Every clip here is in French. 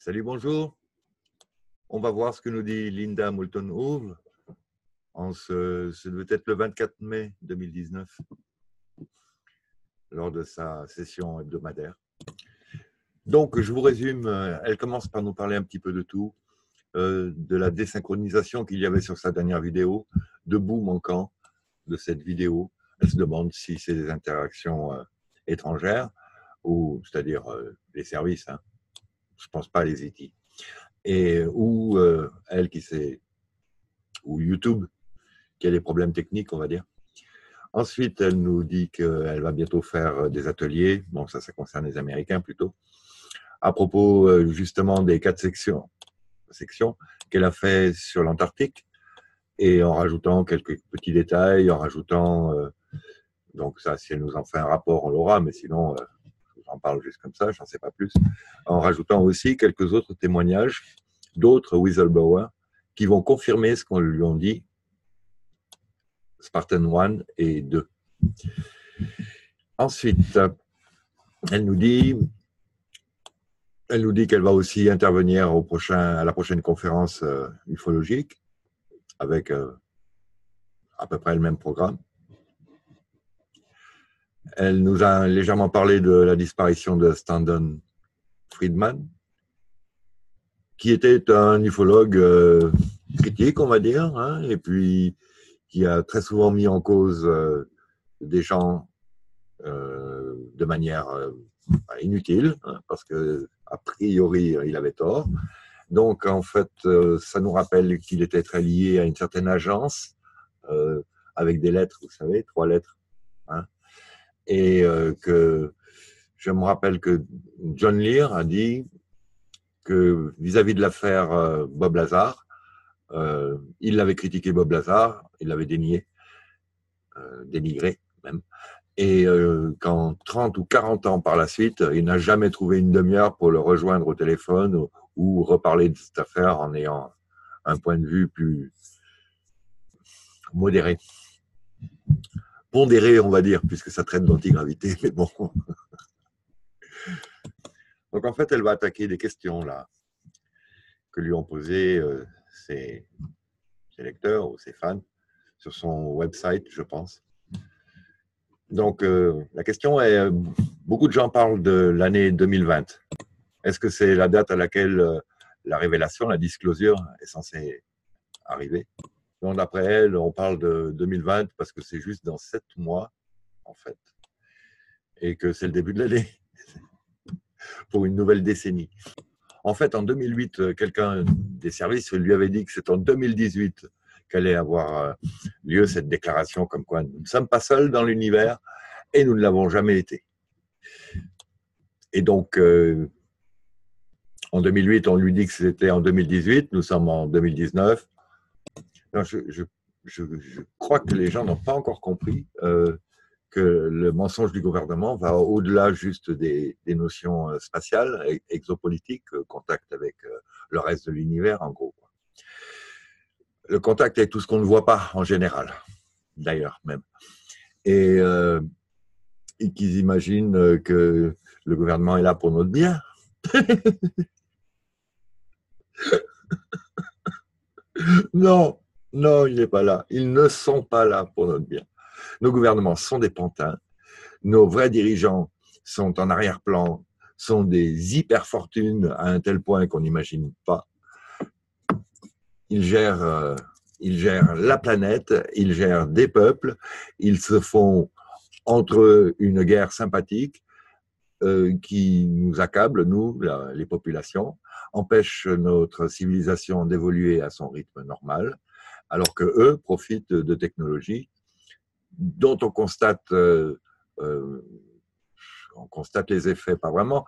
Salut, bonjour. On va voir ce que nous dit Linda Moulton-Hoove. Ce doit être le 24 mai 2019, lors de sa session hebdomadaire. Donc, je vous résume, elle commence par nous parler un petit peu de tout, de la désynchronisation qu'il y avait sur sa dernière vidéo, de bout manquant de cette vidéo. Elle se demande si c'est des interactions étrangères, ou c'est-à-dire les services, hein. Je ne pense pas à les IT. Ou elle qui sait, ou YouTube, qui a des problèmes techniques, on va dire. Ensuite, elle nous dit qu'elle va bientôt faire des ateliers, bon ça concerne les Américains plutôt, à propos justement des 4 sections qu'elle a fait sur l'Antarctique, et en rajoutant quelques petits détails, en rajoutant, donc ça si elle nous en fait un rapport on l'aura, mais sinon j'en parle juste comme ça, j'en sais pas plus, en rajoutant aussi quelques autres témoignages d'autres whistleblowers qui vont confirmer ce qu'on lui a dit, Spartan 1 et 2. Ensuite, elle nous dit qu'elle va aussi intervenir à la prochaine conférence ufologique avec à peu près le même programme. Elle nous a légèrement parlé de la disparition de Stanton Friedman, qui était un ufologue critique, on va dire, hein, et puis qui a très souvent mis en cause des gens de manière inutile, hein, parce que a priori il avait tort. Donc en fait, ça nous rappelle qu'il était très lié à une certaine agence avec des lettres, vous savez, 3 lettres, hein, et que je me rappelle que John Lear a dit que vis-à-vis de l'affaire Bob Lazar, il avait critiqué Bob Lazar, il l'avait dénigré même, et qu'en 30 ou 40 ans par la suite, il n'a jamais trouvé une demi-heure pour le rejoindre au téléphone ou reparler de cette affaire en ayant un point de vue plus modéré. Pondéré, on va dire, puisque ça traite d'antigravité, mais bon. Donc en fait, elle va attaquer des questions là que lui ont posées ses lecteurs ou ses fans sur son website, je pense. Donc la question est, beaucoup de gens parlent de l'année 2020. Est-ce que c'est la date à laquelle la révélation, la disclosure est censée arriver? Donc d'après elle, on parle de 2020 parce que c'est juste dans 7 mois, en fait, et que c'est le début de l'année pour une nouvelle décennie. En fait, en 2008, quelqu'un des services lui avait dit que c'est en 2018 qu'allait avoir lieu cette déclaration comme quoi nous ne sommes pas seuls dans l'univers et nous ne l'avons jamais été. Et donc, en 2008, on lui dit que c'était en 2018, nous sommes en 2019. Non, je crois que les gens n'ont pas encore compris que le mensonge du gouvernement va au-delà juste des notions spatiales, exopolitiques, contact avec le reste de l'univers, en gros. Le contact est tout ce qu'on ne voit pas, en général, d'ailleurs, même. Et qu'ils imaginent que le gouvernement est là pour notre bien. Non, non, il n'est pas là. Ils ne sont pas là pour notre bien. Nos gouvernements sont des pantins. Nos vrais dirigeants sont en arrière-plan, sont des hyper-fortunes à un tel point qu'on n'imagine pas. Ils gèrent la planète, ils gèrent des peuples, ils se font entre eux une guerre sympathique qui nous accable, nous, les populations, empêche notre civilisation d'évoluer à son rythme normal, alors que eux profitent de technologies dont on constate les effets, pas vraiment,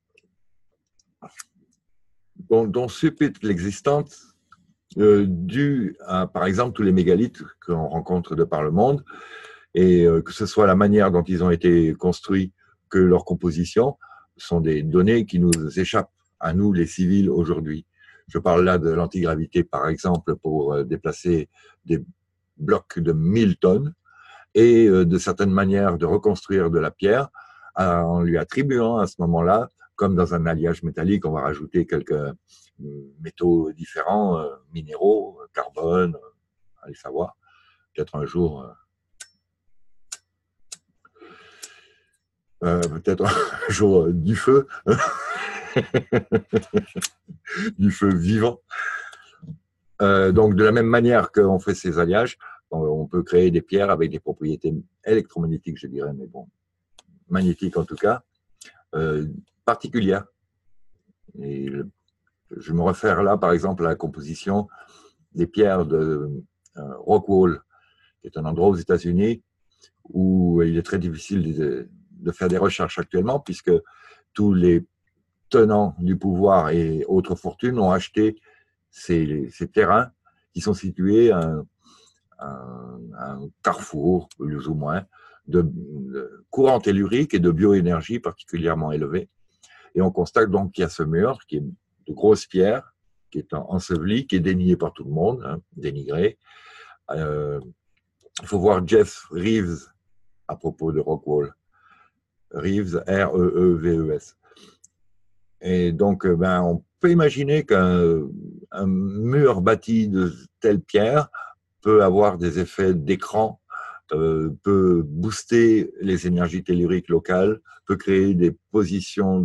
dont suppute l'existence dû à, par exemple, tous les mégalithes qu'on rencontre de par le monde, et que ce soit la manière dont ils ont été construits que leur composition, sont des données qui nous échappent à nous, les civils, aujourd'hui. Je parle là de l'antigravité, par exemple, pour déplacer des blocs de 1000 tonnes, et de certaines manières de reconstruire de la pierre en lui attribuant à ce moment-là Comme dans un alliage métallique, on va rajouter quelques métaux différents, minéraux, carbone, allez savoir. Peut-être un jour, du feu, du feu vivant. Donc, de la même manière qu'on fait ces alliages, on peut créer des pierres avec des propriétés électromagnétiques, je dirais, mais bon, magnétiques en tout cas, particulières. Et je me réfère là, par exemple, à la composition des pierres de Rockwall, qui est un endroit aux États-Unis où il est très difficile de faire des recherches actuellement, puisque tous les tenants du pouvoir et autres fortunes ont acheté ces terrains qui sont situés à un carrefour, plus ou moins, de courant tellurique et de bioénergie particulièrement élevée. Et on constate donc qu'il y a ce mur qui est de grosses pierres, qui est enseveli, qui est dénié par tout le monde, hein, dénigré. Il faut voir Jeff Reeves à propos de Rockwall. Reeves, R-E-E-V-E-S. Et donc, on peut imaginer qu'un mur bâti de telle pierre peut avoir des effets d'écran, peut booster les énergies telluriques locales, peut créer des positions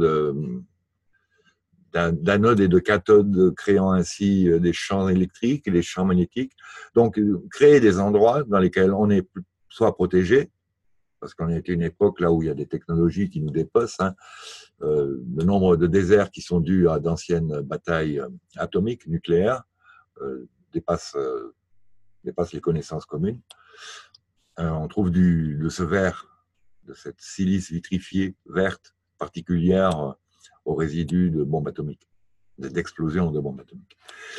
d'anode et de cathode, créant ainsi des champs électriques et des champs magnétiques. Donc, créer des endroits dans lesquels on est soit protégé, parce qu'on est à une époque là où il y a des technologies qui nous dépassent. Hein. Le nombre de déserts qui sont dus à d'anciennes batailles atomiques, nucléaires, dépasse les connaissances communes. On trouve de ce verre, de cette silice vitrifiée verte particulière aux résidus de bombes atomiques, d'explosions de bombes atomiques.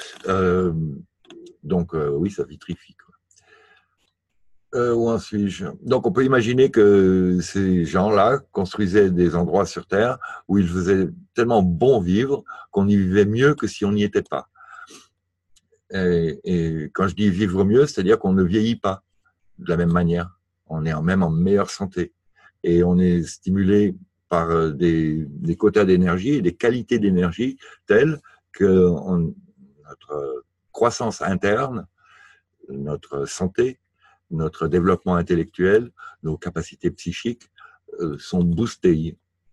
Donc, oui, ça vitrifie. Où en suis-je? Donc, on peut imaginer que ces gens-là construisaient des endroits sur Terre où il faisait tellement bon vivre qu'on y vivait mieux que si on n'y était pas. Et quand je dis vivre mieux, c'est-à-dire qu'on ne vieillit pas de la même manière. On est même en meilleure santé. Et on est stimulé par des quotas d'énergie et des qualités d'énergie telles que notre croissance interne, notre santé, notre développement intellectuel, nos capacités psychiques sont boostées.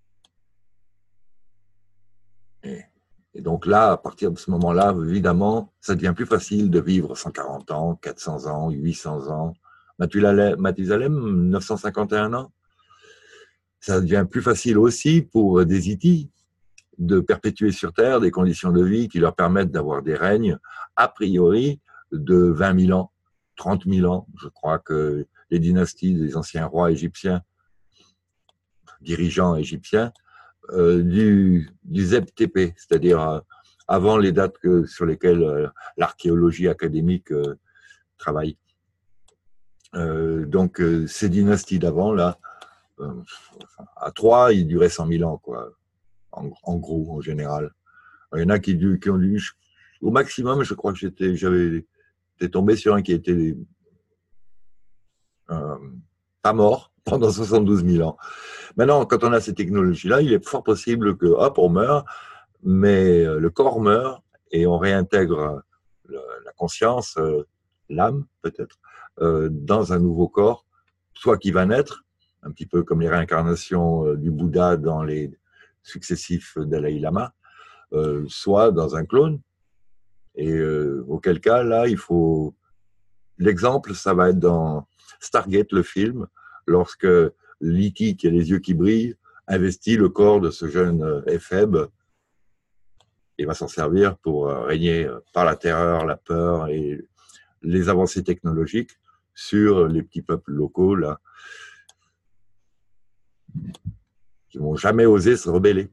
Et donc là, à partir de ce moment-là, évidemment, ça devient plus facile de vivre 140 ans, 400 ans, 800 ans. Mathusalem, 951 ans. Ça devient plus facile aussi pour des E.T. de perpétuer sur Terre des conditions de vie qui leur permettent d'avoir des règnes, a priori, de 20 000 ans, 30 000 ans. Je crois que les dynasties des anciens rois égyptiens, dirigeants égyptiens, du ZTP, c'est-à-dire avant les dates sur lesquelles l'archéologie académique travaille. Donc, ces dynasties d'avant, là, à 3, ils duraient 100 000 ans, quoi, en gros, en général. Il y en a qui ont dû, au maximum, je crois que j'étais tombé sur un qui était pas mort pendant 72 000 ans. Maintenant, quand on a ces technologies-là, il est fort possible que, hop, on meurt, mais le corps meurt et on réintègre la conscience, l'âme peut-être, dans un nouveau corps, soit qui va naître, un petit peu comme les réincarnations du Bouddha dans les successifs Dalai Lama, soit dans un clone. Et auquel cas, là, il faut... L'exemple, ça va être dans Stargate, le film, lorsque l'E.T., qui a les yeux qui brillent, investit le corps de ce jeune éphèbe et va s'en servir pour régner par la terreur, la peur et les avancées technologiques sur les petits peuples locaux là, qui n'ont jamais osé se rebeller.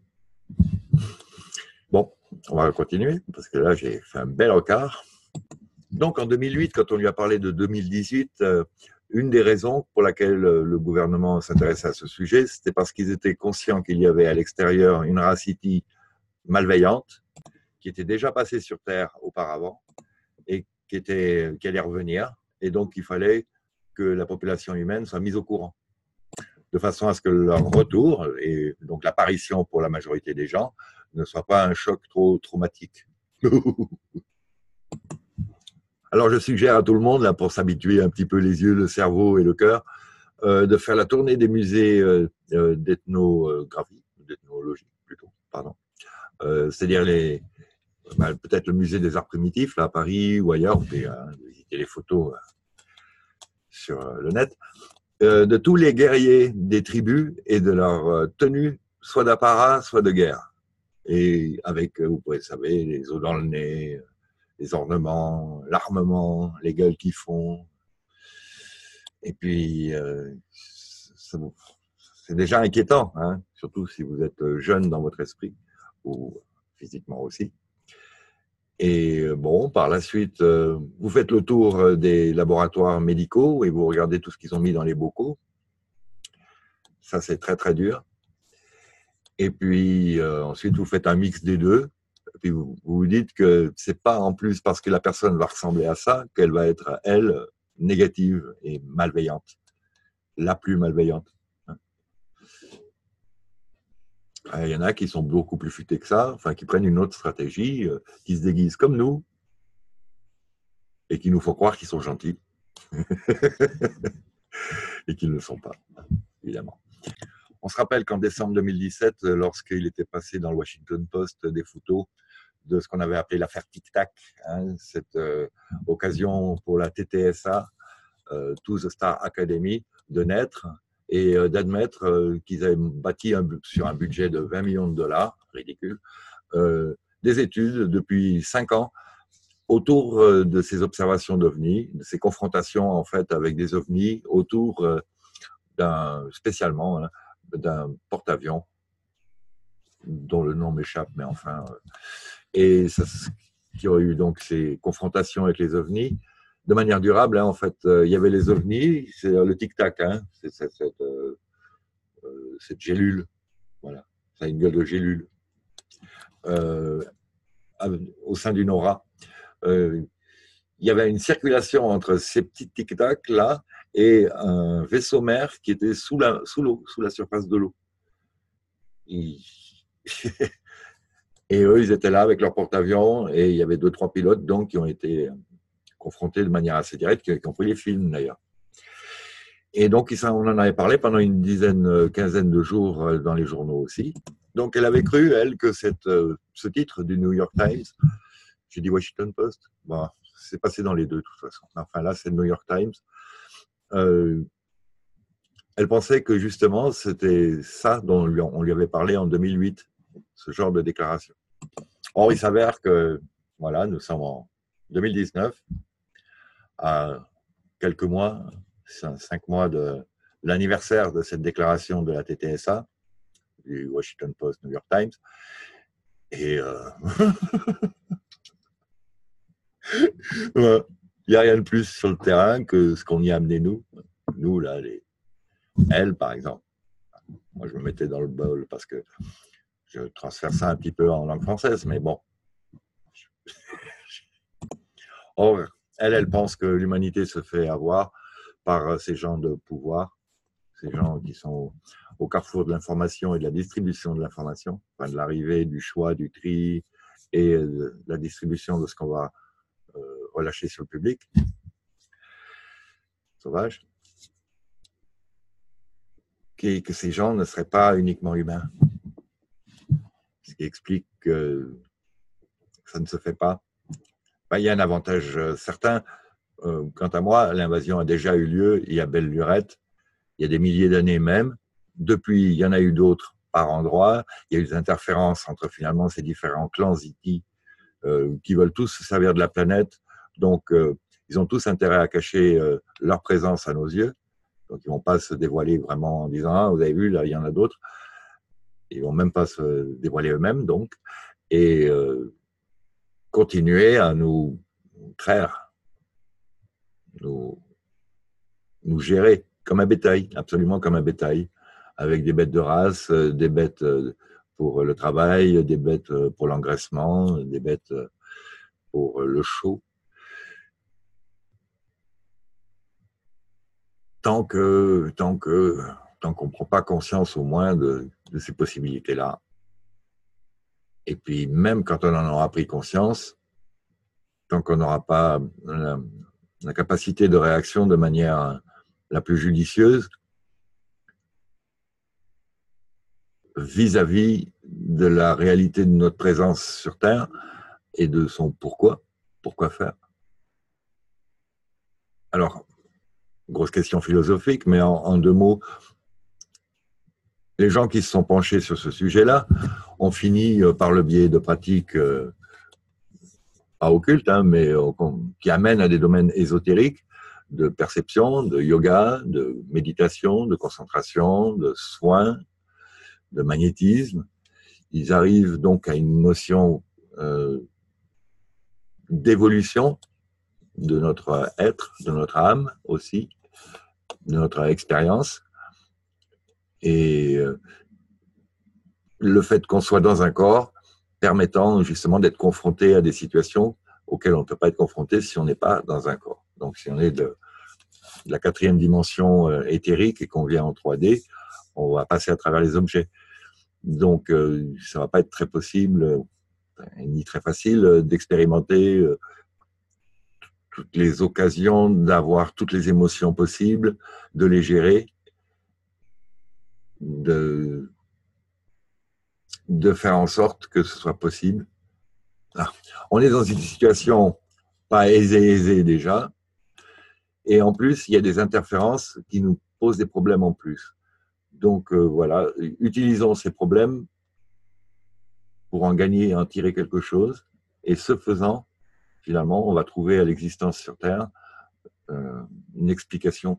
Bon, on va continuer, parce que là, j'ai fait un bel encart. Donc, en 2008, quand on lui a parlé de 2018, une des raisons pour laquelle le gouvernement s'intéressait à ce sujet, c'était parce qu'ils étaient conscients qu'il y avait à l'extérieur une race E.T. malveillante, qui était déjà passée sur Terre auparavant, et qui allait revenir. Et donc, il fallait que la population humaine soit mise au courant. de façon à ce que leur retour, et donc l'apparition pour la majorité des gens, ne soit pas un choc trop traumatique. Alors je suggère à tout le monde, là, pour s'habituer un petit peu les yeux, le cerveau et le cœur, de faire la tournée des musées d'ethnographie, d'ethnologie plutôt, pardon. C'est-à-dire peut-être le musée des arts primitifs, là, à Paris ou ailleurs, vous pouvez visiter les photos sur le net, de tous les guerriers des tribus et de leur tenue, soit d'apparat, soit de guerre. Et avec, vous pouvez savoir, les os dans le nez, les ornements, l'armement, les gueules qu'ils font. Et puis, c'est déjà inquiétant, hein, surtout si vous êtes jeune dans votre esprit, ou physiquement aussi. Et bon, par la suite, vous faites le tour des laboratoires médicaux et vous regardez tout ce qu'ils ont mis dans les bocaux. Ça, c'est très, très dur. Et puis, ensuite, vous faites un mix des deux. Et puis, vous dites que c'est pas en plus parce que la personne va ressembler à ça qu'elle va être, elle, négative et malveillante. La plus malveillante. Il y en a qui sont beaucoup plus futés que ça, enfin, qui prennent une autre stratégie, qui se déguisent comme nous et qui nous font croire qu'ils sont gentils et qu'ils ne le sont pas, évidemment. On se rappelle qu'en décembre 2017, lorsqu'il était passé dans le Washington Post des photos de ce qu'on avait appelé l'affaire Tic Tac, hein, cette occasion pour la TTSA, To the Star Academy, de naître et d'admettre qu'ils avaient bâti sur un budget de 20 millions de dollars, ridicule, des études depuis 5 ans autour de ces observations d'OVNI, de ces confrontations en fait avec des OVNI autour spécialement d'un porte-avions dont le nom m'échappe, mais enfin, et ça, qui aurait eu donc ces confrontations avec les OVNI de manière durable. Hein, en fait, il y avait les OVNI, c'est le tic-tac, hein, c'est cette gélule, voilà, ça a une gueule de gélule au sein d'une aura. Il y avait une circulation entre ces petits tic-tac là et un vaisseau mère qui était sous l'eau, sous la surface de l'eau. Et eux, ils étaient là avec leur porte-avions et il y avait 2-3 pilotes donc qui ont été confrontés de manière assez directe, qui ont pris les films d'ailleurs. Et donc, on en avait parlé pendant une quinzaine de jours dans les journaux aussi. Donc, elle avait cru, elle, que ce titre du New York Times, j'ai dit Washington Post, bon, c'est passé dans les deux de toute façon. Enfin là, c'est le New York Times. Elle pensait que justement, c'était ça dont on lui avait parlé en 2008, ce genre de déclaration. Or, il s'avère que, voilà, nous sommes en 2019, à quelques mois, 5 mois de l'anniversaire de cette déclaration de la TTSA, du Washington Post, New York Times, et il n'y a rien de plus sur le terrain que ce qu'on y a amené nous là, elle par exemple. Moi, je me mettais dans le bol parce que je transfère ça un petit peu en langue française, mais bon. Or, elle pense que l'humanité se fait avoir par ces gens de pouvoir, ces gens qui sont au carrefour de l'information et de la distribution de l'information, enfin de l'arrivée, du choix, du tri et de la distribution de ce qu'on va relâcher sur le public. Sauvage. Que ces gens ne seraient pas uniquement humains. Ce qui explique que ça ne se fait pas. Ben, il y a un avantage certain. Quant à moi, l'invasion a déjà eu lieu, il y a belle lurette, il y a des milliers d'années même. Depuis, il y en a eu d'autres par endroits. Il y a eu des interférences entre finalement ces différents clans Ziti qui veulent tous se servir de la planète. Donc, ils ont tous intérêt à cacher leur présence à nos yeux. Donc, ils ne vont pas se dévoiler vraiment en disant « Ah, vous avez vu, là, il y en a d'autres ». Ils ne vont même pas se dévoiler eux-mêmes, donc. Et continuer à nous traire, nous gérer comme un bétail, absolument comme un bétail, avec des bêtes de race, des bêtes pour le travail, des bêtes pour l'engraissement, des bêtes pour le show. Tant que tant qu'on ne prend pas conscience au moins de ces possibilités-là. Et puis, même quand on en aura pris conscience, tant qu'on n'aura pas la capacité de réaction de manière la plus judicieuse vis-à-vis de la réalité de notre présence sur Terre et de son pourquoi faire. Alors, grosse question philosophique, mais en deux mots, les gens qui se sont penchés sur ce sujet-là ont fini par le biais de pratiques pas occultes, hein, mais qui amènent à des domaines ésotériques de perception, de yoga, de méditation, de concentration, de soins, de magnétisme. Ils arrivent donc à une notion d'évolution de notre être, de notre âme aussi, de notre expérience. Et le fait qu'on soit dans un corps permettant justement d'être confronté à des situations auxquelles on ne peut pas être confronté si on n'est pas dans un corps. Donc si on est de la 4e dimension éthérique et qu'on vient en 3D, on va passer à travers les objets. Donc ça ne va pas être très possible ni très facile d'expérimenter toutes les occasions, d'avoir toutes les émotions possibles, de les gérer, de faire en sorte que ce soit possible. Alors, on est dans une situation pas aisée déjà, et en plus, il y a des interférences qui nous posent des problèmes en plus. Donc voilà, utilisons ces problèmes pour en gagner, en tirer quelque chose, et ce faisant, finalement, on va trouver à l'existence sur Terre une explication.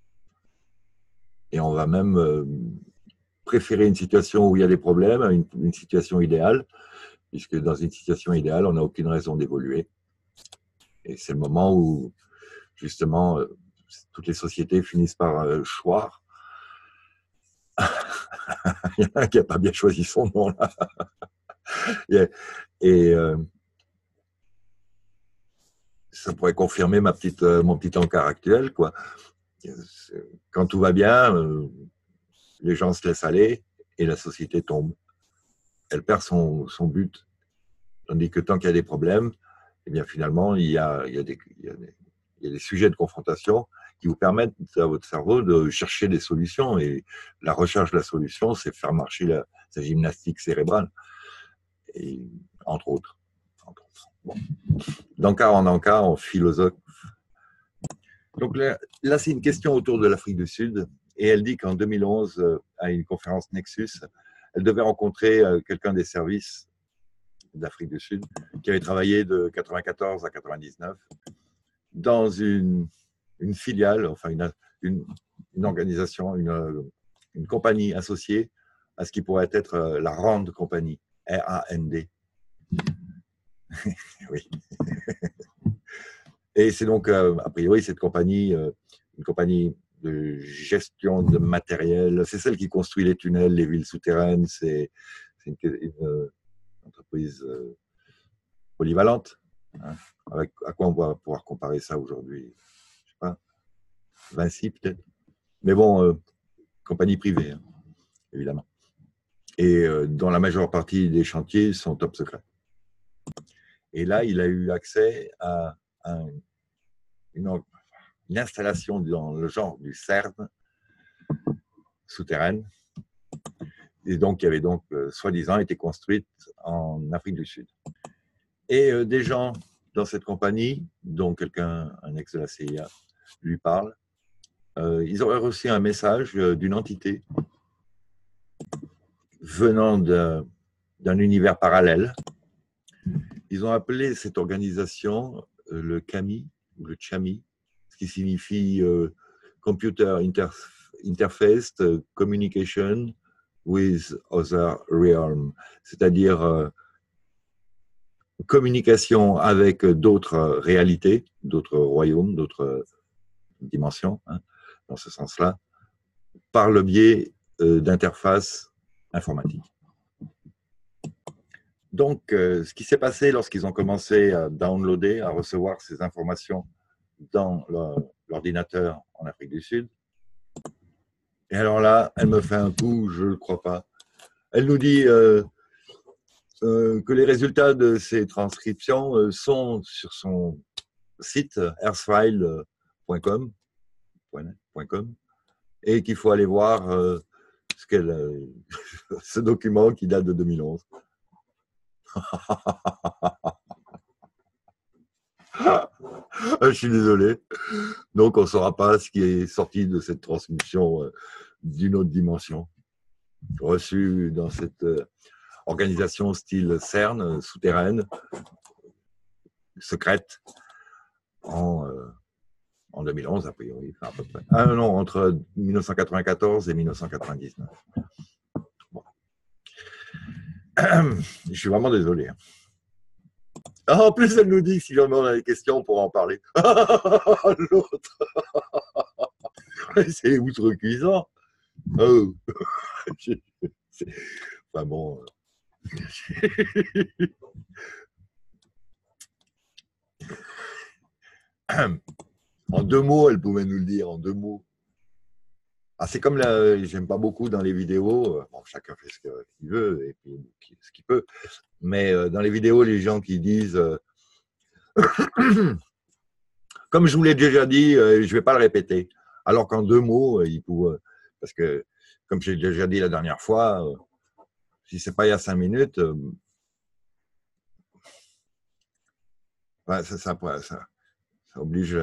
Et on va même préférer une situation où il y a des problèmes à une situation idéale, puisque dans une situation idéale, on n'a aucune raison d'évoluer. Et c'est le moment où, justement, toutes les sociétés finissent par choir. Il y en a un qui n'a pas bien choisi son nom, là. Et ça pourrait confirmer mon petit encart actuel, quoi. Quand tout va bien, les gens se laissent aller et la société tombe. Elle perd son but. Tandis que tant qu'il y a des problèmes, eh bien finalement, il y a des sujets de confrontation qui vous permettent à votre cerveau de chercher des solutions. Et la recherche de la solution, c'est faire marcher sa gymnastique cérébrale, et, entre autres. Bon. D'encart en encart, on philosophe. Donc là, c'est une question autour de l'Afrique du Sud. Et elle dit qu'en 2011, à une conférence Nexus, elle devait rencontrer quelqu'un des services d'Afrique du Sud, qui avait travaillé de 94 à 99 dans une filiale, enfin une organisation, une compagnie associée à ce qui pourrait être la RAND Company, R-A-N-D. Oui. Et c'est donc, a priori, cette compagnie, une compagnie de gestion de matériel, c'est celle qui construit les tunnels, les villes souterraines, c'est une entreprise polyvalente. Hein, à quoi on va pouvoir comparer ça aujourd'hui? Je sais pas, Vinci peut-être. Mais bon, compagnie privée, hein, évidemment. Et dont la majeure partie des chantiers sont top secrets. Et là, il a eu accès à une installation dans le genre du CERN souterraine, et donc qui avait donc soi-disant été construite en Afrique du Sud. Et des gens dans cette compagnie, dont un ex de la CIA, lui parle. Ils auraient reçu un message d'une entité venant d'un univers parallèle. Ils ont appelé cette organisation le CAMI, ou le CHAMI, ce qui signifie Computer Interface Communication with Other Realm, c'est-à-dire communication avec d'autres réalités, d'autres royaumes, d'autres dimensions, hein, dans ce sens-là, par le biais d'interfaces informatiques. Donc, ce qui s'est passé lorsqu'ils ont commencé à downloader, à recevoir ces informations dans l'ordinateur en Afrique du Sud, Et alors là, elle me fait un coup, je ne crois pas. Elle nous dit que les résultats de ces transcriptions sont sur son site earthfile.com et qu'il faut aller voir ce document qui date de 2011. Je suis désolé. Donc, on ne saura pas ce qui est sorti de cette transmission d'une autre dimension, reçue dans cette organisation style CERN, souterraine, secrète, en 2011, a priori, enfin, à peu près. Ah non, entre 1994 et 1999. Bon. Je suis vraiment désolé. Ah, en plus, elle nous dit que si jamais on a des questions, on pourra en parler. L'autre, c'est outrecuidant. Oh. Enfin bon. En 2 mots, elle pouvait nous le dire, en 2 mots. Ah, c'est comme j'aime pas beaucoup dans les vidéos, bon, chacun fait ce qu'il veut et puis ce qu'il peut, mais dans les vidéos, les gens qui disent comme je vous l'ai déjà dit, je ne vais pas le répéter. Alors qu'en 2 mots, parce que, comme j'ai déjà dit la dernière fois, si ce n'est pas il y a 5 minutes, ça oblige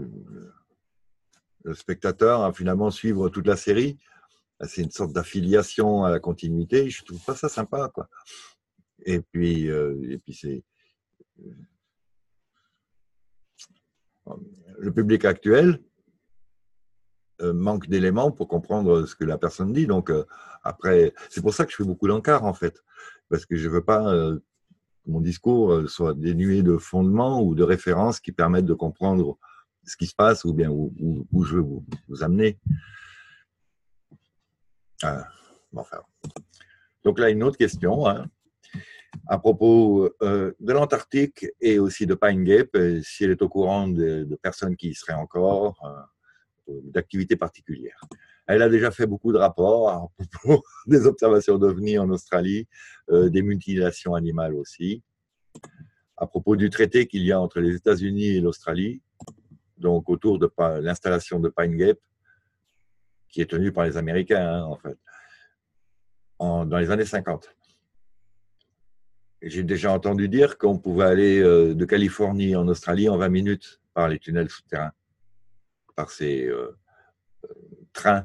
le spectateur à finalement suivre toute la série. C'est une sorte d'affiliation à la continuité. Je ne trouve pas ça sympa, quoi. Et puis c'est le public actuel manque d'éléments pour comprendre ce que la personne dit. Donc après, c'est pour ça que je fais beaucoup d'encarts en fait, parce que je veux pas que mon discours soit dénué de fondements ou de références qui permettent de comprendre ce qui se passe ou bien où je veux vous amener. Bon, enfin. Donc là, une autre question à propos de l'Antarctique et aussi de Pine Gap, si elle est au courant de personnes qui y seraient encore, d'activités particulières. Elle a déjà fait beaucoup de rapports à propos des observations d'OVNI en Australie, des mutilations animales aussi, à propos du traité qu'il y a entre les États-Unis et l'Australie, donc autour de l'installation de Pine Gap, qui est tenue par les Américains, en fait, dans les années 50. J'ai déjà entendu dire qu'on pouvait aller de Californie en Australie en 20 minutes par les tunnels souterrains, par ces trains.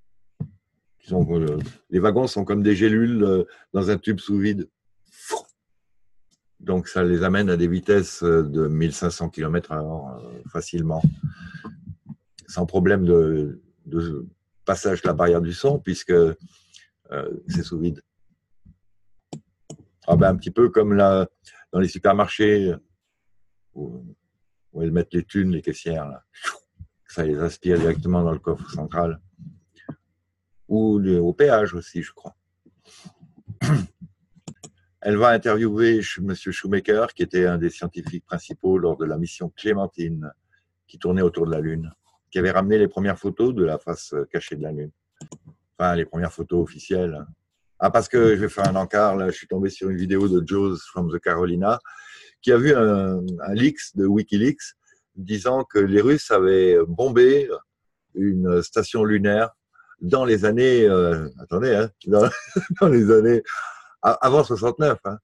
Les wagons sont comme des gélules dans un tube sous vide. Donc, ça les amène à des vitesses de 1500 km/h facilement, sans problème de passage de la barrière du son, puisque c'est sous vide. Ah ben, un petit peu comme dans les supermarchés où elles mettent les thunes, les caissières, là. Ça les aspire directement dans le coffre central. Ou au péage aussi, je crois. Elle va interviewer M. Shoemaker, qui était un des scientifiques principaux lors de la mission Clémentine, qui tournait autour de la Lune, qui avait ramené les premières photos de la face cachée de la Lune. Enfin, les premières photos officielles. Ah, parce que je vais faire un encart, là, je suis tombé sur une vidéo de Joe from the Carolina, qui a vu un leaks de Wikileaks disant que les Russes avaient bombé une station lunaire dans les années, attendez, hein, dans les années avant 69. Hein.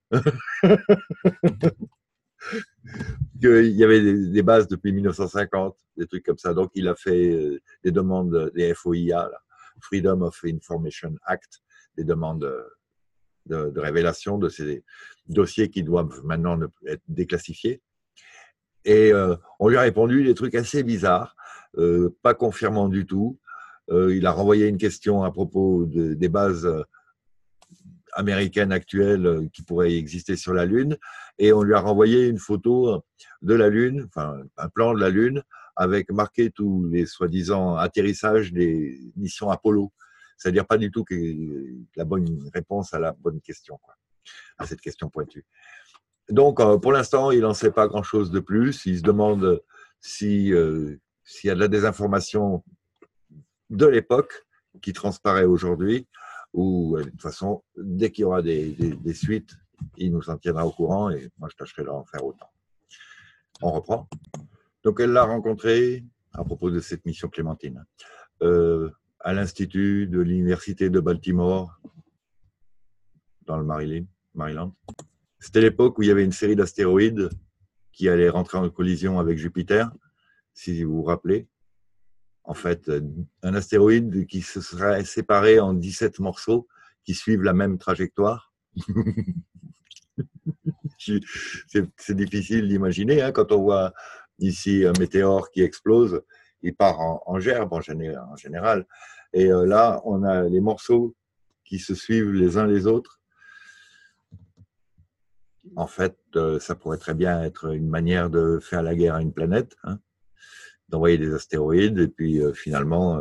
Il y avait des bases depuis 1950, des trucs comme ça. Donc, il a fait des demandes des FOIA, là, Freedom of Information Act, des demandes de révélation de ces dossiers qui doivent maintenant être déclassifiés. Et on lui a répondu des trucs assez bizarres, pas confirmant du tout. Il a renvoyé une question à propos des bases américaines actuelles qui pourraient exister sur la Lune, et on lui a renvoyé une photo de la Lune, enfin un plan de la Lune, avec marqué tous les soi-disant atterrissages des missions Apollo. C'est-à-dire pas du tout la bonne réponse à la bonne question, quoi, à cette question pointue. Donc, pour l'instant, il n'en sait pas grand-chose de plus. Il se demande s'il y a de la désinformation de l'époque qui transparaît aujourd'hui, ou de toute façon, dès qu'il y aura des suites, il nous en tiendra au courant et moi je tâcherai d'en faire autant. On reprend. Donc elle l'a rencontré à propos de cette mission Clémentine à l'Institut de l'Université de Baltimore dans le Maryland. C'était l'époque où il y avait une série d'astéroïdes qui allaient rentrer en collision avec Jupiter, si vous vous rappelez. En fait, un astéroïde qui se serait séparé en 17 morceaux qui suivent la même trajectoire. C'est difficile d'imaginer, hein, quand on voit ici un météore qui explose, il part en gerbe en général. Et là, on a les morceaux qui se suivent les uns les autres. En fait, ça pourrait très bien être une manière de faire la guerre à une planète, hein, d'envoyer des astéroïdes et puis finalement,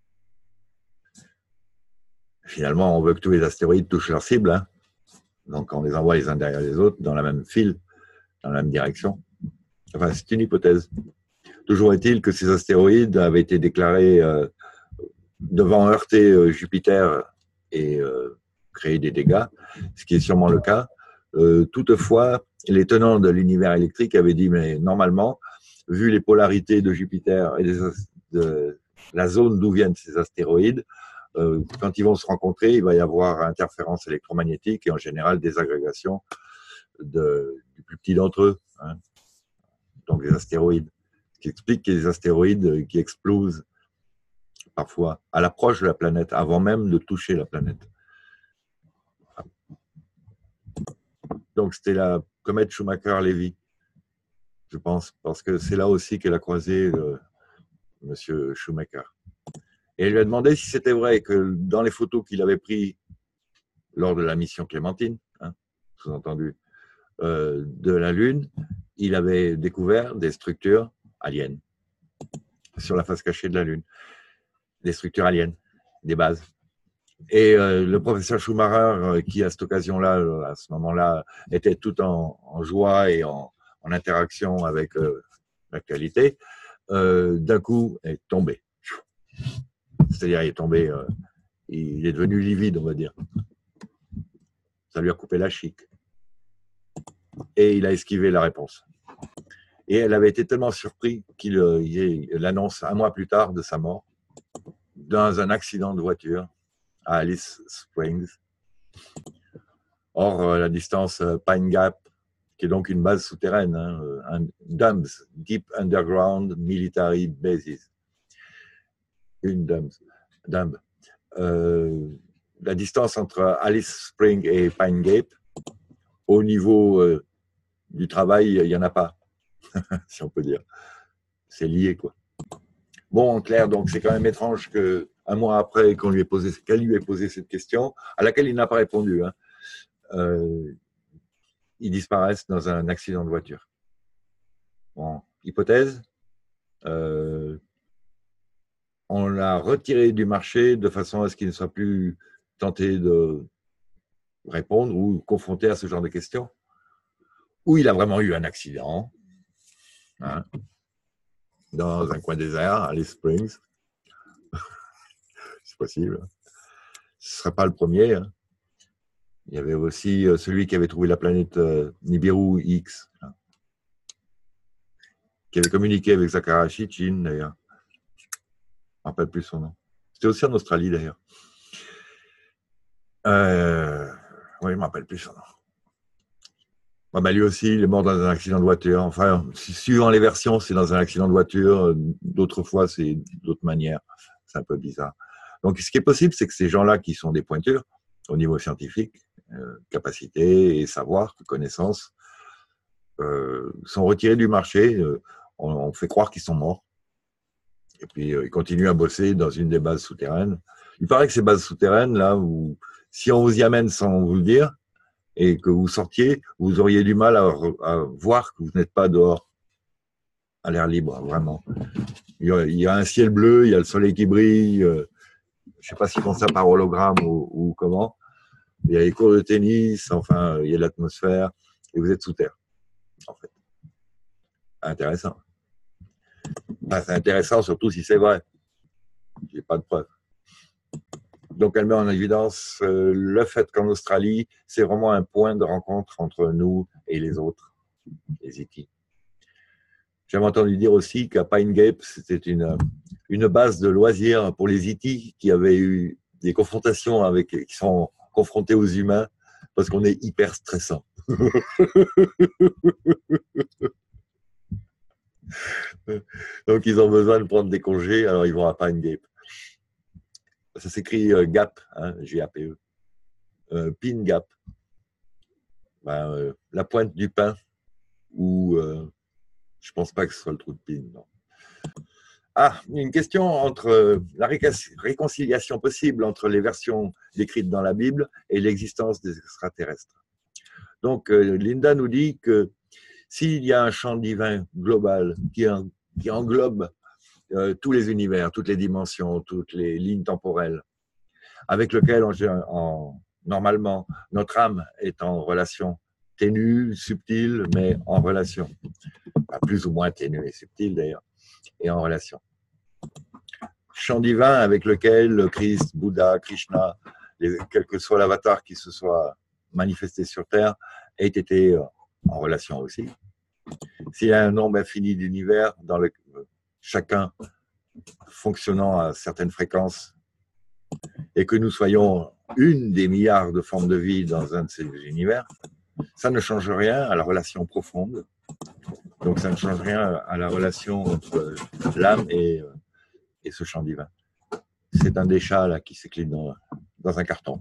on veut que tous les astéroïdes touchent leur cible, hein. Donc on les envoie les uns derrière les autres dans la même file, dans la même direction. Enfin, c'est une hypothèse. Toujours est-il que ces astéroïdes avaient été déclarés devant heurter Jupiter et créer des dégâts, ce qui est sûrement le cas. Toutefois, les tenants de l'univers électrique avaient dit, mais normalement, vu les polarités de Jupiter et de la zone d'où viennent ces astéroïdes, quand ils vont se rencontrer, il va y avoir interférence électromagnétique et en général désagrégation du plus petit d'entre eux, hein. Donc les astéroïdes. Ce qui explique qu'il y a des astéroïdes qui explosent parfois à l'approche de la planète, avant même de toucher la planète. Donc c'était la comète Schumacher-Levy, je pense, parce que c'est là aussi qu'elle a croisé Monsieur Schumacher. Et elle lui a demandé si c'était vrai que dans les photos qu'il avait prises lors de la mission Clémentine, hein, sous-entendu, de la Lune, il avait découvert des structures aliens sur la face cachée de la Lune. Des structures aliens, des bases. Et le professeur Schumacher, qui à cette occasion-là, à ce moment-là, était tout en joie et en interaction avec l'actualité, d'un coup est tombé. C'est-à-dire, il est tombé, il est devenu livide, on va dire. Ça lui a coupé la chic. Et il a esquivé la réponse. Et elle avait été tellement surpris qu'il l'annonce un mois plus tard de sa mort dans un accident de voiture à Alice Springs. Or, la distance Pine Gap, qui est donc une base souterraine, hein, un DUMBS, Deep Underground Military Bases. Une DUMB. La distance entre Alice Springs et Pine Gap, au niveau du travail, il n'y en a pas, si on peut dire. C'est lié, quoi. Bon, en clair, donc c'est quand même étrange qu'un mois après qu'elle lui ait posé cette question, à laquelle il n'a pas répondu, hein, ils disparaissent dans un accident de voiture. Bon, hypothèse, on l'a retiré du marché de façon à ce qu'il ne soit plus tenté de répondre ou confronté à ce genre de questions. Ou il a vraiment eu un accident, hein, dans un coin désert, à Alice Springs. C'est possible. Ce ne serait pas le premier, hein. Il y avait aussi celui qui avait trouvé la planète Nibiru X, hein, qui avait communiqué avec Zachariah Sitchin, d'ailleurs. Je ne me rappelle plus son nom. C'était aussi en Australie, d'ailleurs. Oui, je ne me rappelle plus son nom. Ah bah lui aussi, il est mort dans un accident de voiture. Enfin, suivant les versions, c'est dans un accident de voiture. D'autres fois, c'est d'autres manières. C'est un peu bizarre. Donc, ce qui est possible, c'est que ces gens-là qui sont des pointures au niveau scientifique, capacité et savoir, connaissance, sont retirés du marché. On fait croire qu'ils sont morts. Et puis, ils continuent à bosser dans une des bases souterraines. Il paraît que ces bases souterraines, là, si on vous y amène sans vous le dire, et que vous sortiez, vous auriez du mal à voir que vous n'êtes pas dehors, à l'air libre, vraiment. Il y a un ciel bleu, il y a le soleil qui brille. Je ne sais pas s'ils font ça par hologramme ou comment. Il y a les cours de tennis, enfin, il y a l'atmosphère, et vous êtes sous terre, en fait. Intéressant. Enfin, c'est intéressant, surtout si c'est vrai. J'ai pas de preuves. Donc, elle met en évidence le fait qu'en Australie, c'est vraiment un point de rencontre entre nous et les autres, les Itis. J'avais entendu dire aussi qu'à Pine Gap, c'était une base de loisirs pour les Itis qui avaient eu des confrontations qui sont confrontés aux humains parce qu'on est hyper stressant. Donc, ils ont besoin de prendre des congés, alors ils vont à Pine Gap. Ça s'écrit Gap, hein, G-A-P-E. Pine Gap. Ben, la pointe du pin, ou je pense pas que ce soit le trou de pine, non. Ah, une question entre la réconciliation possible entre les versions décrites dans la Bible et l'existence des extraterrestres. Donc, Linda nous dit que s'il y a un champ divin global qui englobe tous les univers, toutes les dimensions, toutes les lignes temporelles, avec lequel normalement notre âme est en relation ténue, subtile, mais en relation. Pas plus ou moins ténue et subtile d'ailleurs, et en relation. Champ divin avec lequel le Christ, Bouddha, Krishna, quel que soit l'avatar qui se soit manifesté sur Terre, ait été en relation aussi. S'il y a un nombre infini d'univers dans chacun fonctionnant à certaines fréquences et que nous soyons une des milliards de formes de vie dans un de ces univers, ça ne change rien à la relation profonde. Donc ça ne change rien à la relation entre l'âme et ce champ divin. C'est un des chats là, qui s'éclipse dans un carton.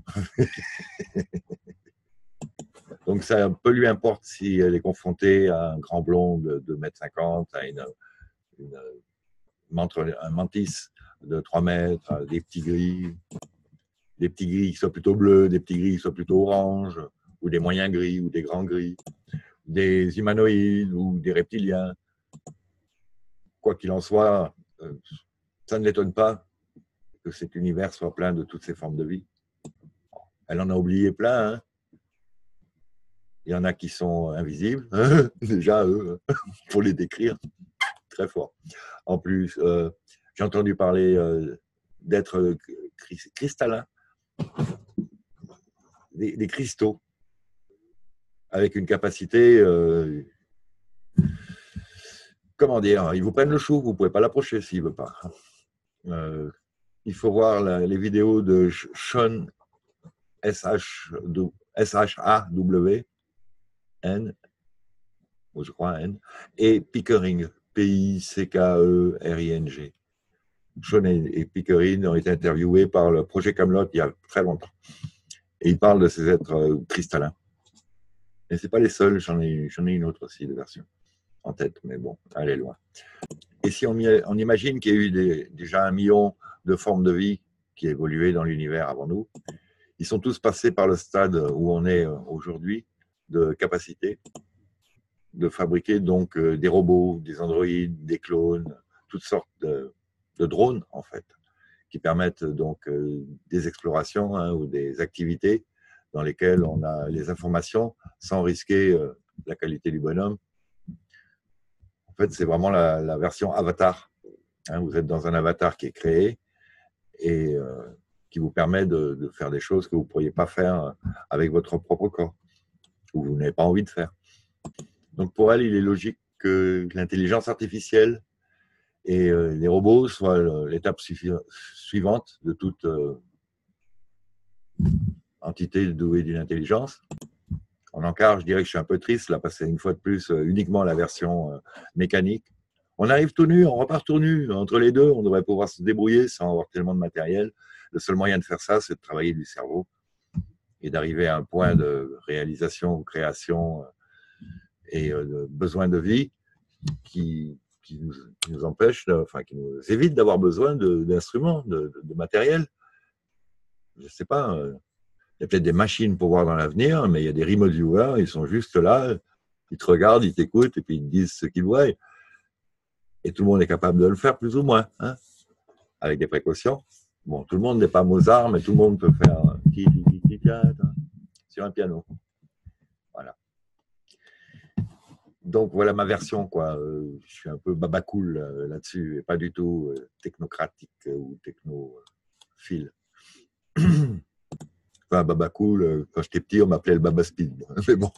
Donc ça peu lui importe si elle est confrontée à un grand blond de 2,50 m, à un mantis de 3 mètres, à des petits gris qui soient plutôt bleus, des petits gris qui soient plutôt oranges, ou des moyens gris, ou des grands gris, des humanoïdes ou des reptiliens. Quoi qu'il en soit, ça ne l'étonne pas que cet univers soit plein de toutes ces formes de vie. Elle en a oublié plein, hein. Il y en a qui sont invisibles, déjà eux, pour les décrire, très fort. En plus, j'ai entendu parler d'êtres cristallins, des cristaux, avec une capacité, comment dire, ils vous prennent le chou, vous ne pouvez pas l'approcher s'il ne veut pas. Il faut voir les vidéos de Sean S-H-A-W, N, je crois N, et Pickering, P-I-C-K-E-R-I-N-G. Sean et Pickering ont été interviewés par le projet Camelot il y a très longtemps. Et ils parlent de ces êtres cristallins. Et ce n'est pas les seuls, j'en ai une autre aussi de version en tête, mais bon, elle est loin. Et si on imagine qu'il y a eu déjà 1 million de formes de vie qui évoluaient dans l'univers avant nous, ils sont tous passés par le stade où on est aujourd'hui de capacité de fabriquer donc des robots, des androïdes, des clones, toutes sortes de drones en fait, qui permettent donc des explorations ou des activités dans lesquelles on a les informations sans risquer la qualité du bonhomme. En fait, c'est vraiment la version avatar. Vous êtes dans un avatar qui est créé et qui vous permet de faire des choses que vous ne pourriez pas faire avec votre propre corps, ou vous n'avez pas envie de faire. Donc pour elle, il est logique que l'intelligence artificielle et les robots soient l'étape suivante de toute entité douée d'une intelligence. En encart, je dirais que je suis un peu triste, là, parce que c'est une fois de plus uniquement la version mécanique. On arrive tout nu, on repart tout nu. Entre les deux, on devrait pouvoir se débrouiller sans avoir tellement de matériel. Le seul moyen de faire ça, c'est de travailler du cerveau et d'arriver à un point de réalisation ou création et de besoin de vie qui nous empêche, qui nous évite d'avoir besoin d'instruments, de matériel. Je ne sais pas, il y a peut-être des machines pour voir dans l'avenir, mais il y a des remote viewers, ils sont juste là, ils te regardent, ils t'écoutent et puis ils te disent ce qu'ils voient. Et tout le monde est capable de le faire, plus ou moins, avec des précautions. Bon, tout le monde n'est pas Mozart, mais tout le monde peut faire sur un piano. Voilà. Donc, voilà ma version, quoi. Je suis un peu babacool là-dessus, et pas du tout technocratique ou technophile. Enfin, Baba Cool, quand j'étais petit, on m'appelait le Baba Speed. Mais bon.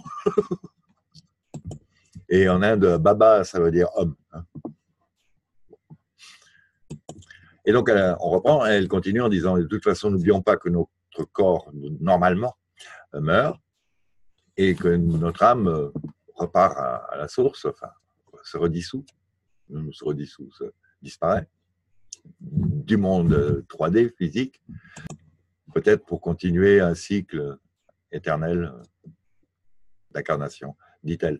Et en Inde, Baba, ça veut dire homme. Et donc, on reprend, elle continue en disant, de toute façon, n'oublions pas que notre corps, normalement, meurt et que notre âme repart à la source, enfin, se redissout, se disparaît du monde 3D physique, peut-être pour continuer un cycle éternel d'incarnation, dit-elle.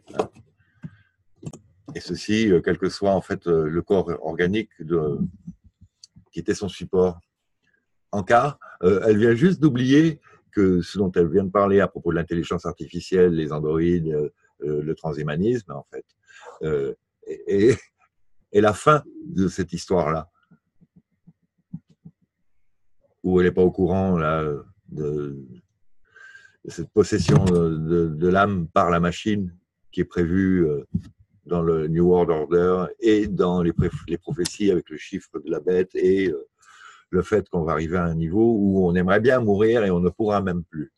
Et ceci, quel que soit en fait le corps organique qui était son support. En cas, elle vient juste d'oublier que ce dont elle vient de parler à propos de l'intelligence artificielle, les androïdes, le transhumanisme, en fait, et la fin de cette histoire-là, où elle n'est pas au courant là, de cette possession de l'âme par la machine qui est prévue dans le New World Order et dans les prophéties avec le chiffre de la bête et le fait qu'on va arriver à un niveau où on aimerait bien mourir et on ne pourra même plus.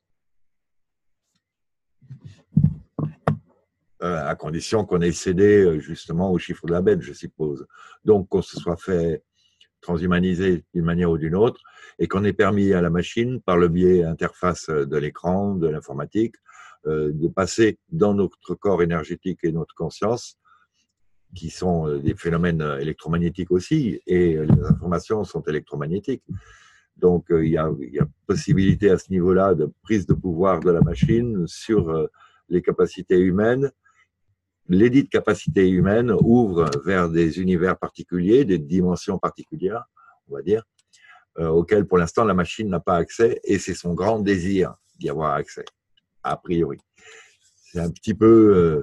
À condition qu'on ait cédé justement au chiffre de la bête, je suppose. Donc qu'on se soit fait transhumaniser d'une manière ou d'une autre et qu'on ait permis à la machine, par le biais interface de l'écran, de l'informatique, de passer dans notre corps énergétique et notre conscience, qui sont des phénomènes électromagnétiques aussi, et les informations sont électromagnétiques. Donc, il y a possibilité à ce niveau-là de prise de pouvoir de la machine sur les capacités humaines. Les dites capacités humaines ouvrent vers des univers particuliers, des dimensions particulières, on va dire, auxquelles pour l'instant la machine n'a pas accès, et c'est son grand désir d'y avoir accès, a priori. C'est un petit peu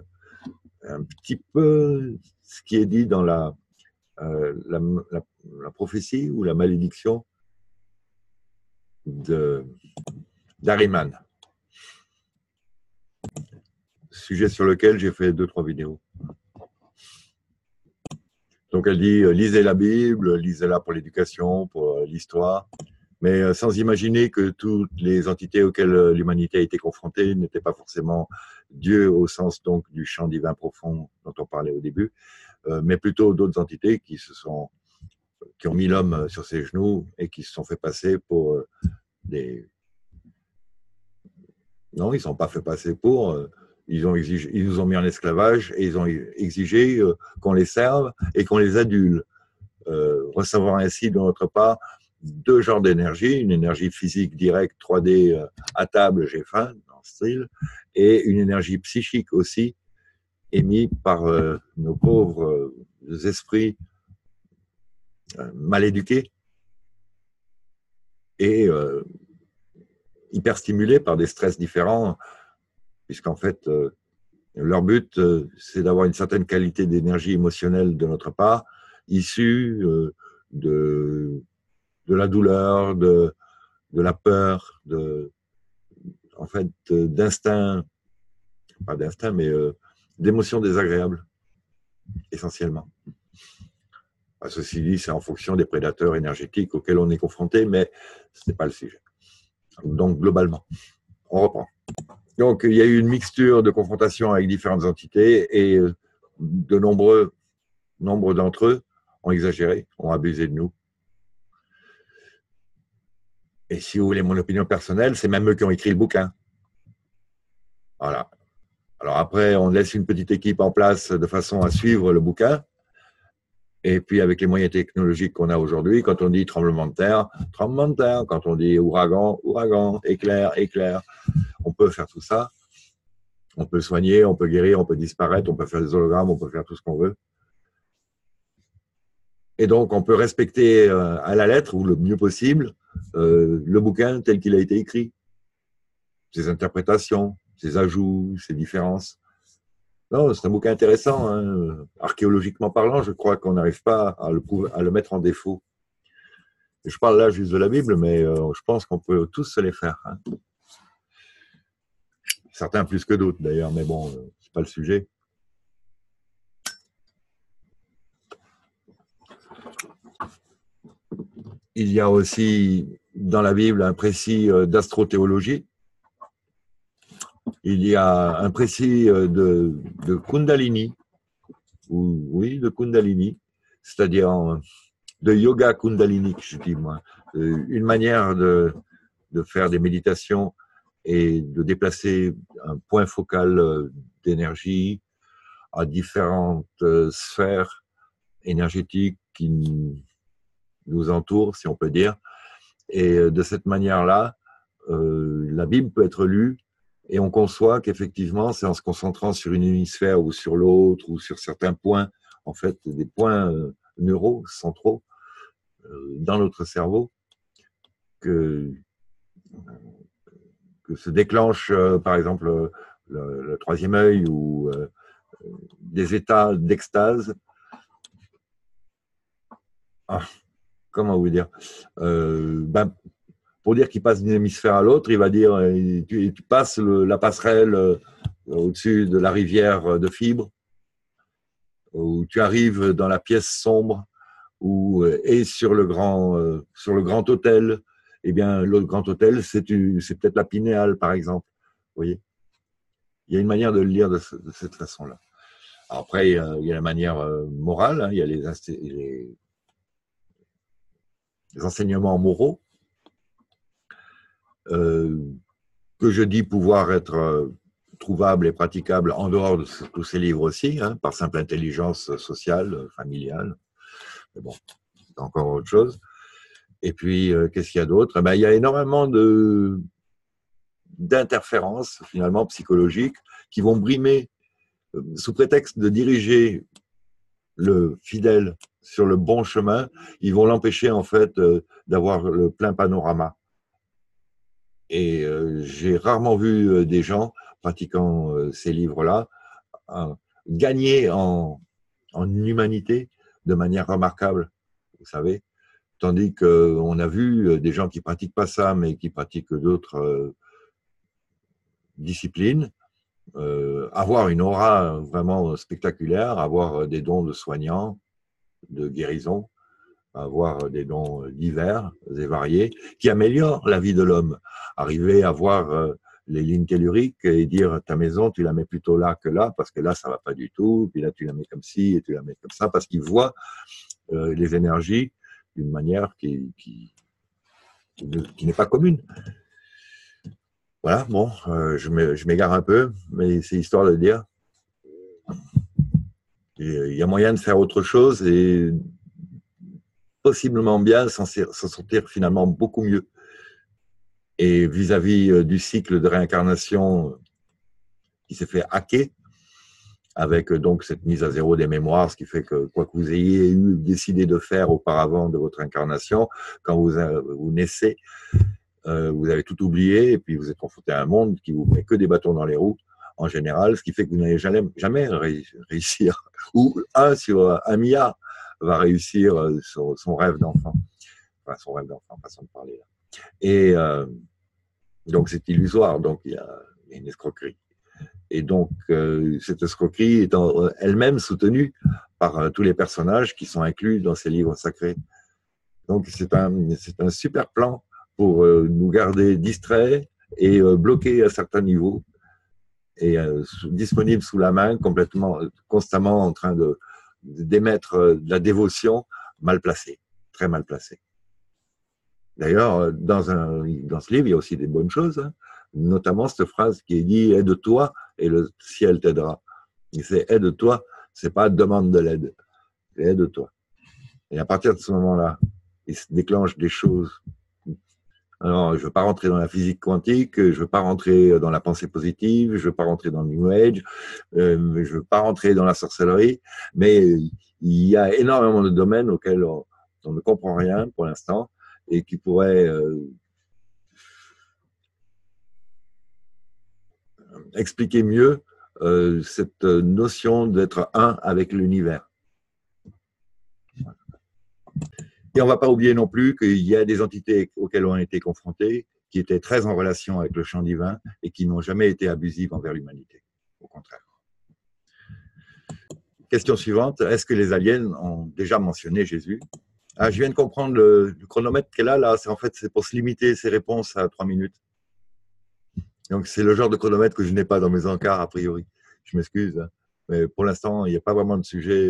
ce qui est dit dans la prophétie ou la malédiction d'Ahriman. Sujet sur lequel j'ai fait 2-3 vidéos. Donc elle dit, lisez la Bible, lisez-la pour l'éducation, pour l'histoire, mais sans imaginer que toutes les entités auxquelles l'humanité a été confrontée n'étaient pas forcément Dieu au sens donc du champ divin profond dont on parlait au début, mais plutôt d'autres entités qui ont mis l'homme sur ses genoux et qui se sont fait passer pour des... Non, ils ne sont pas fait passer pour... Ils nous ont mis en esclavage et ils ont exigé qu'on les serve et qu'on les adule, recevant ainsi de notre part 2 genres d'énergie, une énergie physique directe 3D à table, j'ai faim, dans ce style, et une énergie psychique aussi, émise par nos pauvres esprits mal éduqués et hyper stimulés par des stress différents, puisqu'en fait, leur but, c'est d'avoir une certaine qualité d'énergie émotionnelle de notre part, issue de la douleur, de la peur, en fait, d'instinct, pas d'instinct, mais d'émotions désagréables, essentiellement. Ceci dit, c'est en fonction des prédateurs énergétiques auxquels on est confronté, mais ce n'est pas le sujet. Donc, globalement, on reprend. Donc, il y a eu une mixture de confrontations avec différentes entités et de nombre d'entre eux ont exagéré, ont abusé de nous. Et si vous voulez mon opinion personnelle, c'est même eux qui ont écrit le bouquin. Voilà. Alors après, on laisse une petite équipe en place de façon à suivre le bouquin. Et puis, avec les moyens technologiques qu'on a aujourd'hui, quand on dit tremblement de terre, tremblement de terre. Quand on dit ouragan, ouragan, éclair, éclair. On peut faire tout ça. On peut soigner, on peut guérir, on peut disparaître, on peut faire des hologrammes, on peut faire tout ce qu'on veut. Et donc, on peut respecter à la lettre, ou le mieux possible, le bouquin tel qu'il a été écrit. Ses interprétations, ses ajouts, ses différences. Non, c'est un bouquin intéressant. Hein. Archéologiquement parlant, je crois qu'on n'arrive pas à le mettre en défaut. Et je parle là juste de la Bible, mais je pense qu'on peut tous se les faire. Hein. Certains plus que d'autres, d'ailleurs, mais bon, c'est pas le sujet. Il y a aussi dans la Bible un précis d'astro-théologie. Il y a un précis de Kundalini, oui, de Kundalini, c'est-à-dire de yoga Kundalini, je dis moi. Une manière de faire des méditations et de déplacer un point focal d'énergie à différentes sphères énergétiques qui nous entourent, si on peut dire. Et de cette manière-là, la Bible peut être lue et on conçoit qu'effectivement, c'est en se concentrant sur une hémisphère ou sur l'autre ou sur certains points, en fait, des points neuraux, centraux, dans notre cerveau, que se déclenche, par exemple, le troisième œil ou des états d'extase. Comment vous dire, pour dire qu'il passe d'une hémisphère à l'autre, il va dire tu passes la passerelle au-dessus de la rivière de fibres, où tu arrives dans la pièce sombre, et sur le grand hôtel. Eh bien, le grand hôtel, c'est peut-être la pinéale, par exemple. Vous voyez, il y a une manière de le lire de cette façon-là. Après, il y a la manière morale, hein, il y a les enseignements moraux, que je dis pouvoir être trouvables et praticables en dehors de tous ces livres aussi, hein, par simple intelligence sociale, familiale. Mais bon, c'est encore autre chose. Et puis, qu'est-ce qu'il y a d'autre? Il y a énormément d'interférences, finalement, psychologiques, qui vont brimer, sous prétexte de diriger le fidèle sur le bon chemin, ils vont l'empêcher, en fait, d'avoir le plein panorama. Et j'ai rarement vu des gens pratiquant ces livres-là gagner en humanité de manière remarquable, vous savez. Tandis qu'on a vu des gens qui ne pratiquent pas ça, mais qui pratiquent d'autres disciplines, avoir une aura vraiment spectaculaire, avoir des dons de soignants, de guérison, avoir des dons divers et variés, qui améliorent la vie de l'homme. Arriver à voir les lignes telluriques et dire ta maison, tu la mets plutôt là que là, parce que là, ça ne va pas du tout, puis là, tu la mets comme ci et tu la mets comme ça, parce qu'ils voient les énergies d'une manière qui n'est pas commune. Voilà, bon, je m'égare un peu, mais c'est histoire de dire. Il y a moyen de faire autre chose et possiblement bien s'en sortir finalement beaucoup mieux. Et vis-à-vis du cycle de réincarnation qui s'est fait hacker, avec donc cette mise à zéro des mémoires, ce qui fait que quoi que vous ayez décidé de faire auparavant de votre incarnation, quand vous naissez, vous avez tout oublié et puis vous êtes confronté à un monde qui vous met que des bâtons dans les roues en général, ce qui fait que vous n'allez jamais réussir. Ou 1 sur 1 milliard va réussir son rêve d'enfant. Enfin, son rêve d'enfant, façon de parler. Là. Et donc c'est illusoire, donc il y a une escroquerie. Et donc cette escroquerie est elle-même soutenue par tous les personnages qui sont inclus dans ces livres sacrés. Donc c'est un super plan pour nous garder distraits et bloqués à certains niveaux et disponibles sous la main, constamment en train d'émettre de la dévotion mal placée, très mal placée. D'ailleurs, dans ce livre, il y a aussi des bonnes choses, hein, notamment cette phrase qui est dit « Aide-toi et le ciel t'aidera ». C'est « Aide-toi », c'est pas « demande de l'aide », c'est « Aide-toi ». Et à partir de ce moment-là, il se déclenche des choses. Alors, je ne veux pas rentrer dans la physique quantique, je ne veux pas rentrer dans la pensée positive, je ne veux pas rentrer dans le New Age, je ne veux pas rentrer dans la sorcellerie, mais il y a énormément de domaines auxquels on ne comprend rien pour l'instant et qui pourraient expliquer mieux cette notion d'être un avec l'univers. Et on ne va pas oublier non plus qu'il y a des entités auxquelles on a été confrontés qui étaient très en relation avec le champ divin et qui n'ont jamais été abusives envers l'humanité. Au contraire. Question suivante, est-ce que les aliens ont déjà mentionné Jésus? Ah, je viens de comprendre le chronomètre qu'elle a là, en fait, c'est pour se limiter ses réponses à 3 minutes. Donc, c'est le genre de chronomètre que je n'ai pas dans mes encarts, a priori. Je m'excuse, hein. Mais pour l'instant, il n'y a pas vraiment de sujet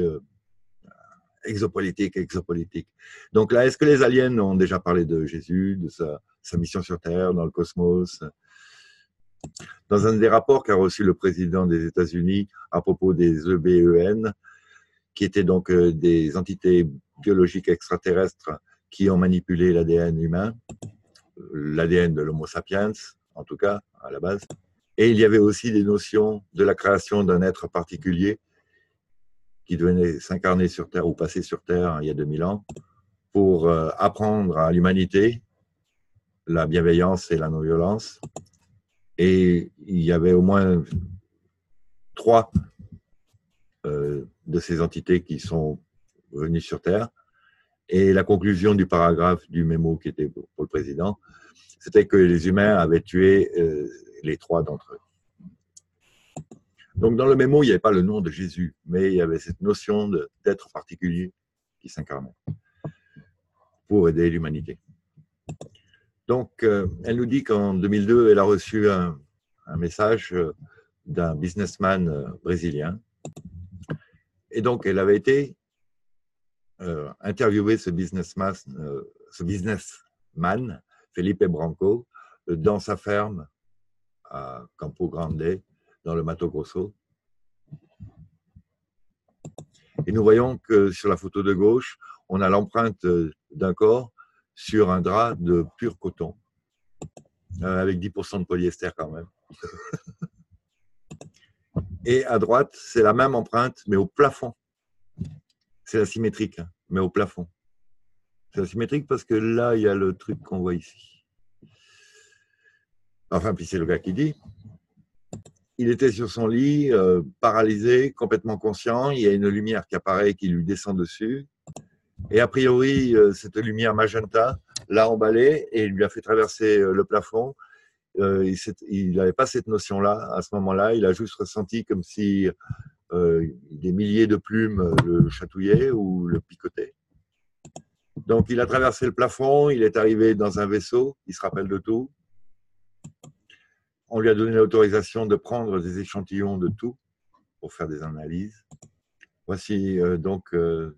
exopolitique. Donc là, est-ce que les aliens ont déjà parlé de Jésus, de sa mission sur Terre, dans le cosmos? Dans un des rapports qu'a reçu le président des États-Unis à propos des EBEN, qui étaient donc des entités biologiques extraterrestres qui ont manipulé l'ADN humain, l'ADN de l'Homo sapiens, en tout cas, à la base. Et il y avait aussi des notions de la création d'un être particulier qui devenait s'incarner sur Terre ou passer sur Terre il y a 2000 ans pour apprendre à l'humanité la bienveillance et la non-violence. Et il y avait au moins 3 de ces entités qui sont venues sur Terre. Et la conclusion du paragraphe du mémo qui était pour le président, c'était que les humains avaient tué les 3 d'entre eux. Donc dans le mémo, il n'y avait pas le nom de Jésus, mais il y avait cette notion d'être particulier qui s'incarnait pour aider l'humanité. Donc elle nous dit qu'en 2002, elle a reçu un message d'un businessman brésilien. Et donc elle avait été interviewer ce businessman, Felipe Branco, dans sa ferme à Campo Grande, dans le Mato Grosso. Et nous voyons que sur la photo de gauche, on a l'empreinte d'un corps sur un drap de pur coton, avec 10% de polyester quand même. Et à droite, c'est la même empreinte, mais au plafond. C'est asymétrique, hein, mais au plafond. C'est asymétrique parce que là, il y a le truc qu'on voit ici. Enfin, puis c'est le gars qui dit. Il était sur son lit, paralysé, complètement conscient. Il y a une lumière qui apparaît, qui lui descend dessus. Et a priori, cette lumière magenta l'a emballé et lui a fait traverser le plafond. Il n'avait pas cette notion-là à ce moment-là. Il a juste ressenti comme si des milliers de plumes le chatouillaient ou le picotaient. Donc, il a traversé le plafond. Il est arrivé dans un vaisseau. Il se rappelle de tout. On lui a donné l'autorisation de prendre des échantillons de tout pour faire des analyses. Voici donc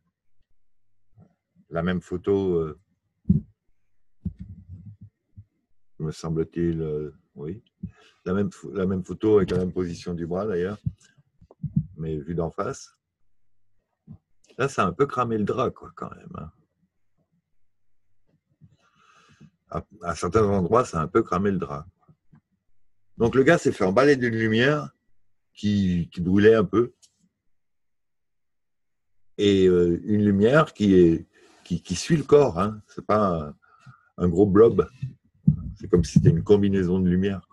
la même photo, me semble-t-il, oui. La même photo avec la même position du bras d'ailleurs, mais vue d'en face. Là, ça a un peu cramé le drap, quoi, quand même. Hein. À certains endroits, ça a un peu cramé le drap. Donc le gars s'est fait emballer d'une lumière qui brûlait un peu. Et une lumière qui suit le corps. Hein. Ce n'est pas un gros blob. C'est comme si c'était une combinaison de lumière.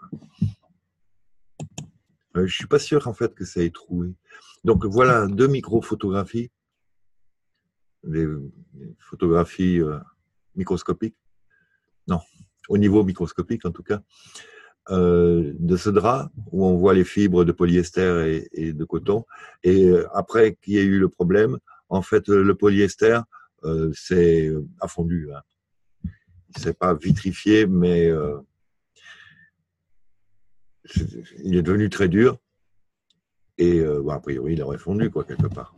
Je ne suis pas sûr en fait que ça ait trouvé. Donc voilà 2 microphotographies, des photographies microscopiques, non, au niveau microscopique en tout cas, de ce drap où on voit les fibres de polyester et de coton. Et après qu'il y ait eu le problème, en fait le polyester s'est affondu. Hein. Il ne s'est pas vitrifié, mais il est devenu très dur. Et a priori, il aurait fondu, quoi, quelque part.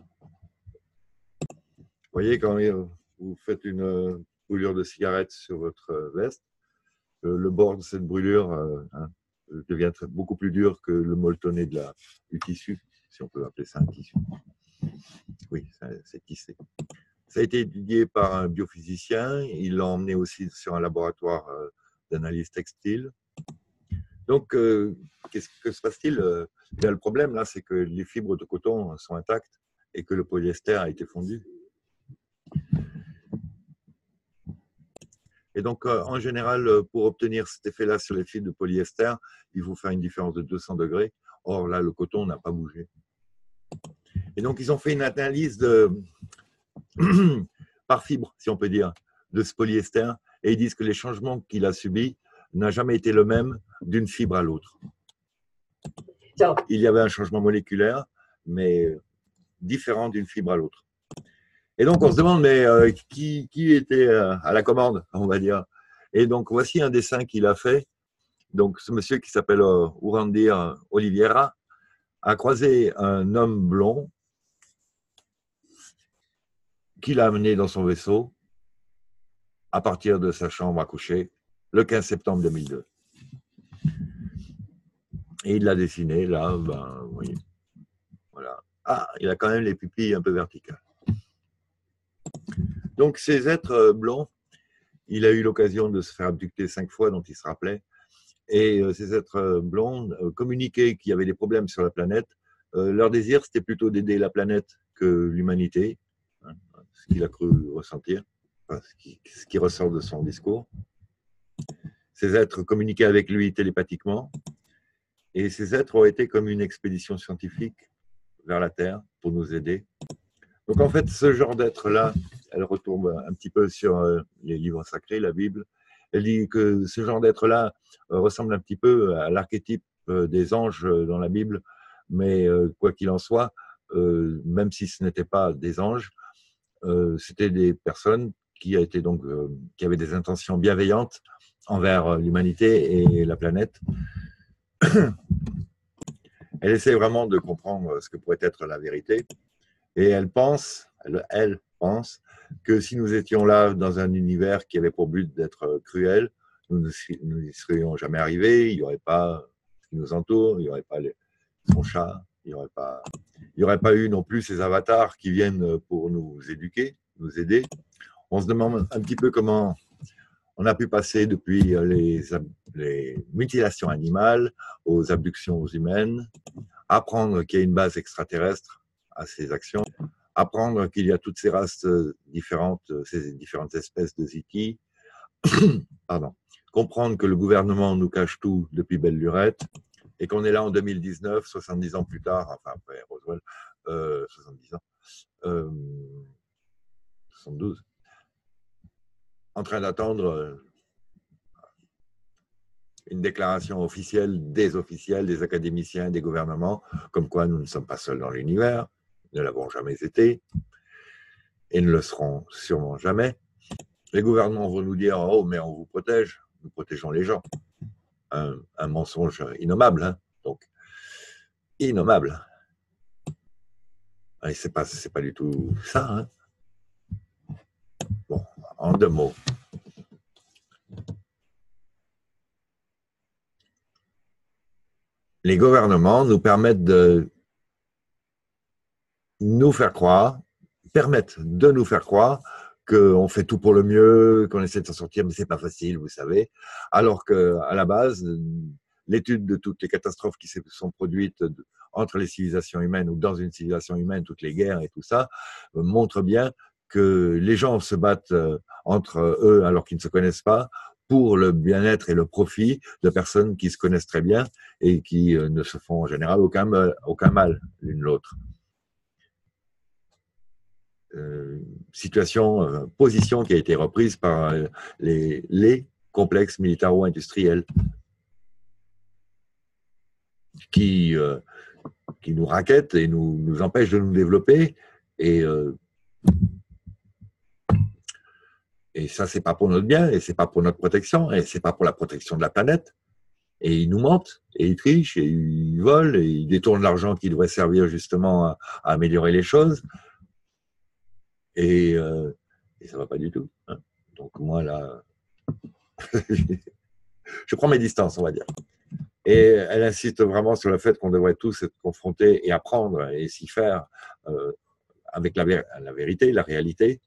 Vous voyez, quand vous faites une brûlure de cigarette sur votre veste, le bord de cette brûlure devient beaucoup plus dur que le molletonné du tissu, si on peut appeler ça un tissu. Oui, c'est tissé. Ça a été étudié par un biophysicien. Il l'a emmené aussi sur un laboratoire d'analyse textile. Donc, que se passe-t-il? Le problème, là, c'est que les fibres de coton sont intactes et que le polyester a été fondu. Et donc, en général, pour obtenir cet effet-là sur les fibres de polyester, il faut faire une différence de 200 degrés. Or, là, le coton n'a pas bougé. Et donc, ils ont fait une analyse par fibre, si on peut dire, de ce polyester. Et ils disent que les changements qu'il a subis n'ont jamais été le même d'une fibre à l'autre. Il y avait un changement moléculaire, mais différent d'une fibre à l'autre. Et donc, on se demande, mais qui était à la commande, on va dire. Et donc, voici un dessin qu'il a fait. Donc, ce monsieur qui s'appelle Urandir Oliveira a croisé un homme blond qu'il a amené dans son vaisseau à partir de sa chambre à coucher le 15 septembre 2002. Et il l'a dessiné, là, ben, vous voyez. Voilà. Ah, il a quand même les pupilles un peu verticales. Donc, ces êtres blonds, il a eu l'occasion de se faire abducter 5 fois, dont il se rappelait. Et ces êtres blonds communiquaient qu'il y avait des problèmes sur la planète. Leur désir, c'était plutôt d'aider la planète que l'humanité, hein, ce qu'il a cru ressentir, enfin, ce qui ressort de son discours. Ces êtres communiquaient avec lui télépathiquement. Et ces êtres ont été comme une expédition scientifique vers la Terre pour nous aider. Donc en fait, ce genre d'être-là, elle retombe un petit peu sur les livres sacrés, la Bible. Elle dit que ce genre d'être-là ressemble un petit peu à l'archétype des anges dans la Bible, mais quoi qu'il en soit, même si ce n'était pas des anges, c'était des personnes qui avaient des intentions bienveillantes envers l'humanité et la planète. Elle essaie vraiment de comprendre ce que pourrait être la vérité. Et elle pense que si nous étions là dans un univers qui avait pour but d'être cruel, nous n'y serions jamais arrivés, il n'y aurait pas ce qui nous entoure, il n'y aurait pas son chat, il n'y aurait pas eu non plus ces avatars qui viennent pour nous éduquer, nous aider. On se demande un petit peu comment on a pu passer depuis les mutilations animales aux abductions humaines, apprendre qu'il y a une base extraterrestre à ces actions, apprendre qu'il y a toutes ces races différentes, ces différentes espèces de Ziki, pardon, comprendre que le gouvernement nous cache tout depuis belle lurette et qu'on est là en 2019, 70 ans plus tard, enfin après Roswell, 70 ans, 72, en train d'attendre une déclaration officielle, des académiciens, des gouvernements, comme quoi nous ne sommes pas seuls dans l'univers, ne l'avons jamais été, et ne le serons sûrement jamais. Les gouvernements vont nous dire « Oh, mais on vous protège, nous protégeons les gens ». Un mensonge innommable, hein, donc innommable. Et c'est pas du tout ça. Hein. Bon, en 2 mots. Les gouvernements nous permettent de nous faire croire, qu'on fait tout pour le mieux, qu'on essaie de s'en sortir, mais c'est pas facile, vous savez. Alors qu'à la base, l'étude de toutes les catastrophes qui se sont produites entre les civilisations humaines ou dans une civilisation humaine, toutes les guerres et tout ça, montre bien que les gens se battent entre eux alors qu'ils ne se connaissent pas pour le bien-être et le profit de personnes qui se connaissent très bien et qui ne se font en général aucun mal l'une l'autre. Position qui a été reprise par les complexes militaro-industriels qui nous raquettent et nous empêchent de nous développer. Et ça, c'est pas pour notre bien, et c'est pas pour notre protection, et c'est pas pour la protection de la planète. Et ils nous mentent, et ils trichent, et ils volent, et ils détournent l'argent qui devrait servir justement à améliorer les choses. Et ça va pas du tout. Hein. Donc moi, là, je prends mes distances, on va dire. Et elle insiste vraiment sur le fait qu'on devrait tous être confrontés et apprendre et s'y faire avec la vérité, la réalité,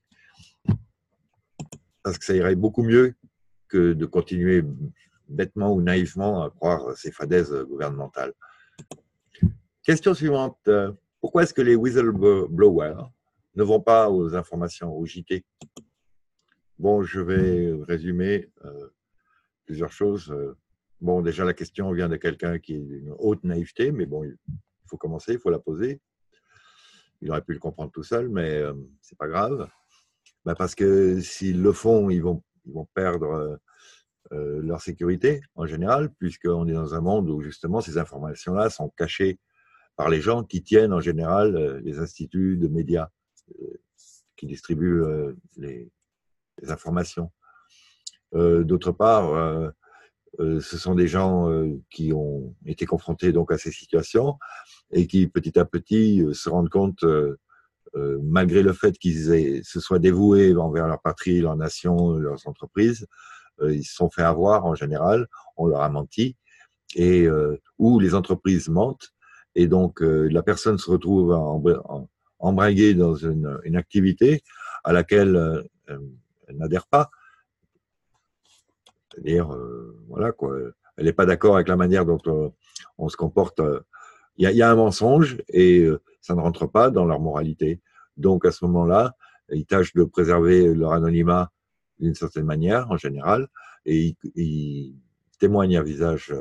parce que ça irait beaucoup mieux que de continuer bêtement ou naïvement à croire ces fadaises gouvernementales. Question suivante. Pourquoi est-ce que les whistleblowers ne vont pas aux informations, au JT? Bon, je vais résumer plusieurs choses. Bon, déjà, la question vient de quelqu'un qui est d'une haute naïveté, mais bon, il faut commencer, il faut la poser. Il aurait pu le comprendre tout seul, mais c'est pas grave. Ben parce que s'ils le font, ils vont perdre leur sécurité en général, puisqu'on est dans un monde où justement ces informations-là sont cachées par les gens qui tiennent en général les instituts de médias qui distribuent les informations. D'autre part, ce sont des gens qui ont été confrontés donc à ces situations et qui petit à petit se rendent compte, malgré le fait qu'ils se soient dévoués envers leur patrie, leur nation, leurs entreprises, ils se sont fait avoir en général, on leur a menti, et où les entreprises mentent, et donc la personne se retrouve embringuée dans une activité à laquelle elle n'adhère pas. C'est-à-dire, voilà quoi, elle n'est pas d'accord avec la manière dont on se comporte. Il y a un mensonge et ça ne rentre pas dans leur moralité. Donc à ce moment-là, ils tâchent de préserver leur anonymat d'une certaine manière, en général, et ils témoignent à visage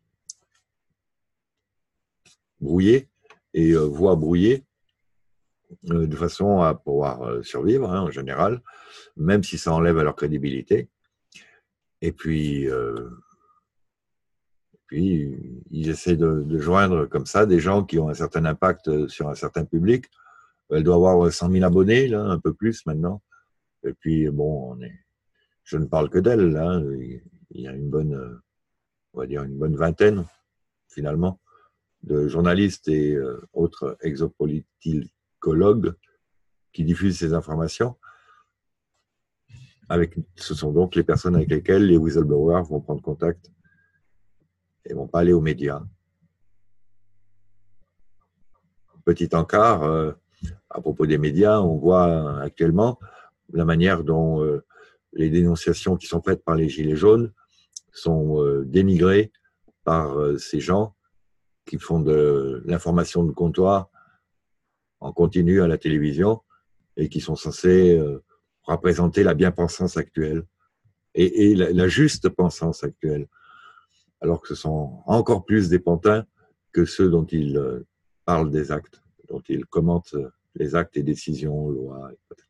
brouillé et voix brouillée, de façon à pouvoir survivre, hein, en général, même si ça enlève à leur crédibilité. Et puis ils essaient de joindre comme ça des gens qui ont un certain impact sur un certain public. Elle doit avoir 100 000 abonnés, là, un peu plus maintenant. Et puis, bon, je ne parle que d'elle, là. Il y a on va dire une bonne vingtaine, finalement, de journalistes et autres exopoliticologues qui diffusent ces informations. Ce sont donc les personnes avec lesquelles les whistleblowers vont prendre contact et ne vont pas aller aux médias. Petit encart, à propos des médias, on voit actuellement la manière dont les dénonciations qui sont faites par les Gilets jaunes sont dénigrées par ces gens qui font de l'information de comptoir en continu à la télévision et qui sont censés représenter la bien-pensance actuelle et la juste pensance actuelle, alors que ce sont encore plus des pantins que ceux dont ils parlent des actes, dont ils commentent les actes et décisions, lois, etc.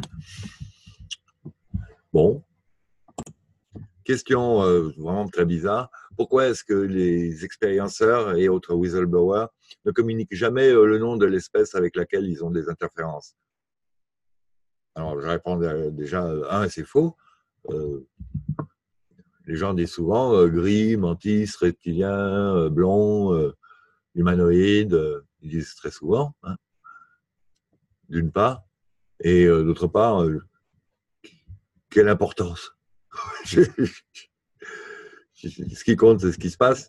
Bon. Question vraiment très bizarre. Pourquoi est-ce que les expérienceurs et autres whistleblowers ne communiquent jamais le nom de l'espèce avec laquelle ils ont des interférences? Alors, je réponds déjà, c'est faux. Les gens disent souvent gris, mantis, reptilien, blond, humanoïde. Ils disent très souvent, hein, d'une part. Et d'autre part, quelle importance? Ce qui compte, c'est ce qui se passe.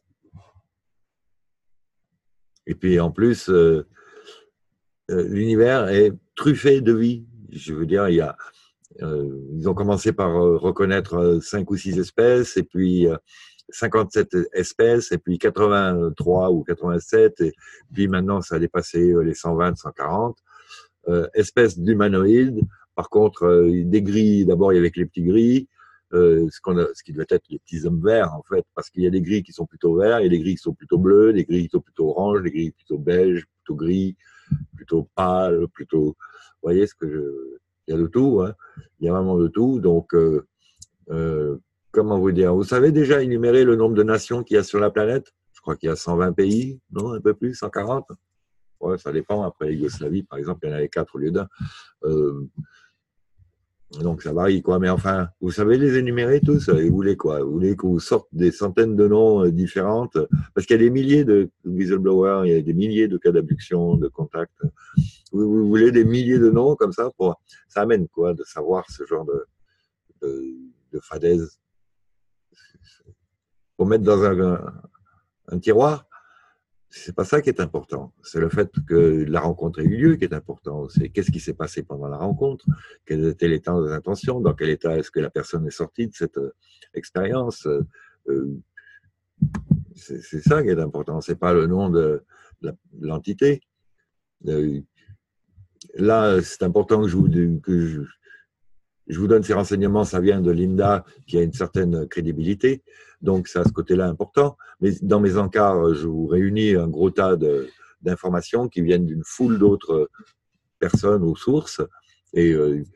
Et puis en plus, l'univers est truffé de vie. Je veux dire, ils ont commencé par reconnaître 5 ou 6 espèces, et puis 57 espèces, et puis 83 ou 87, et puis maintenant ça a dépassé les 120, 140 espèces d'humanoïdes. Par contre, des gris, d'abord il y avait les petits gris, ce qui doit être les petits hommes verts en fait, parce qu'il y a des gris qui sont plutôt verts, il y a des gris qui sont plutôt bleus, des gris qui sont plutôt orange, des gris plutôt beige, plutôt gris, plutôt pâle, plutôt... Vous voyez il y a de tout, hein. Il y a vraiment de tout. Donc, comment vous dire? Vous savez déjà énumérer le nombre de nations qu'il y a sur la planète? Je crois qu'il y a 120 pays, non? Un peu plus, 140? Ouais, ça dépend. Après, Yougoslavie, par exemple, il y en avait 4 au lieu d'un. Donc ça varie, quoi. Mais enfin, vous savez les énumérer tous? Vous voulez quoi? Vous voulez qu'on vous sorte des centaines de noms différentes? Parce qu'il y a des milliers de whistleblowers, il y a des milliers de cas d'abduction, de contacts. Vous voulez des milliers de noms comme ça? Ça amène quoi de savoir ce genre de fadaise? Pour mettre dans un tiroir? C'est pas ça qui est important. C'est le fait que la rencontre ait eu lieu qui est important. C'est qu'est-ce qui s'est passé pendant la rencontre, quel était l'état des intentions, dans quel état est-ce que la personne est sortie de cette expérience. C'est ça qui est important. C'est pas le nom de l'entité. Là, c'est important que je vous donne ces renseignements. Ça vient de Linda, qui a une certaine crédibilité. Donc, c'est à ce côté-là important. Mais dans mes encarts, je vous réunis un gros tas d'informations qui viennent d'une foule d'autres personnes ou sources. Et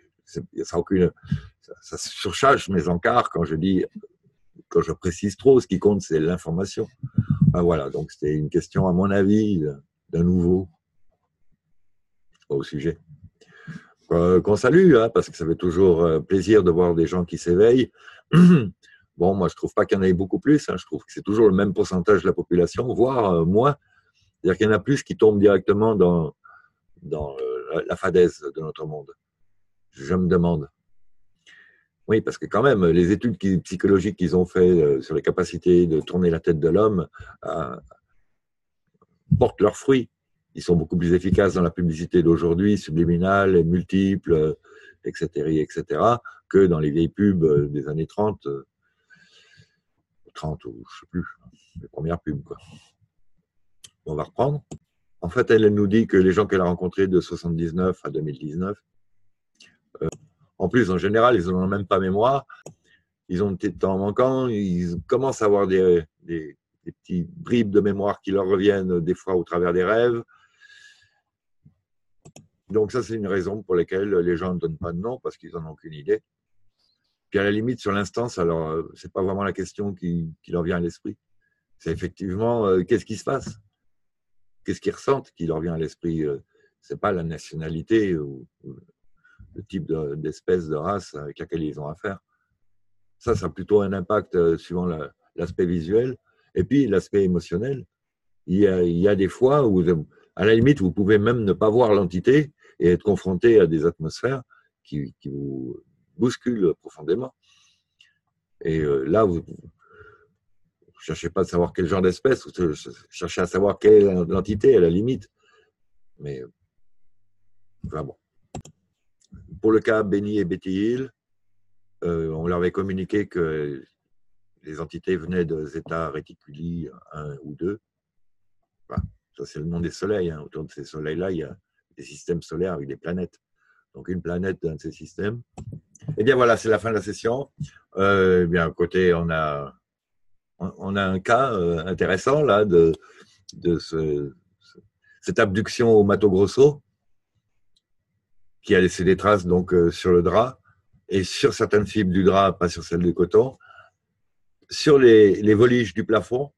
ça surcharge mes encarts quand je précise trop. Ce qui compte, c'est l'information. Ben voilà, donc c'était une question, à mon avis, d'un nouveau au sujet. qu'on salue, hein, parce que ça fait toujours plaisir de voir des gens qui s'éveillent. Bon, moi, je trouve pas qu'il y en ait beaucoup plus. Hein. Je trouve que c'est toujours le même pourcentage de la population, voire moins. C'est-à-dire qu'il y en a plus qui tombent directement dans la fadaise de notre monde. Je me demande. Oui, parce que quand même, les études psychologiques qu'ils ont fait sur les capacités de tourner la tête de l'homme portent leurs fruits. Ils sont beaucoup plus efficaces dans la publicité d'aujourd'hui, subliminale et multiple, etc., que dans les vieilles pubs des années 30 ou je ne sais plus, les premières pubs, quoi. On va reprendre. En fait, elle nous dit que les gens qu'elle a rencontrés de 79 à 2019, en plus, en général, ils n'en ont même pas mémoire. Ils ont des temps manquants, ils commencent à avoir des petits bribes de mémoire qui leur reviennent des fois au travers des rêves. Donc ça, c'est une raison pour laquelle les gens ne donnent pas de nom, parce qu'ils n'en ont aucune idée. Puis à la limite, sur l'instant, ce n'est pas vraiment la question qui leur vient à l'esprit. C'est effectivement, qu'est-ce qui se passe? Qu'est-ce qu'ils ressentent qui leur vient à l'esprit? Ce n'est pas la nationalité ou le type d'espèce, de race avec laquelle ils ont affaire. Ça a plutôt un impact suivant l'aspect visuel. Et puis, l'aspect émotionnel. Il y a des fois où, à la limite, vous pouvez même ne pas voir l'entité et être confronté à des atmosphères qui vous bousculent profondément. Et là, vous ne cherchez pas à savoir quel genre d'espèce, vous cherchez à savoir quelle est l'entité, à la limite. Mais, enfin bon. Pour le cas Benny et Betty Hill, on leur avait communiqué que les entités venaient de zeta réticuli 1 ou 2. Enfin, ça, c'est le nom des soleils. Hein. Autour de ces soleils-là, il y a des systèmes solaires avec des planètes. Donc, une planète d'un de ces systèmes. Et bien, voilà, c'est la fin de la session. Bien, à côté, on a un cas intéressant là de cette abduction au Mato Grosso qui a laissé des traces donc sur le drap et sur certaines fibres du drap, pas sur celles du coton, sur les voliges du plafond.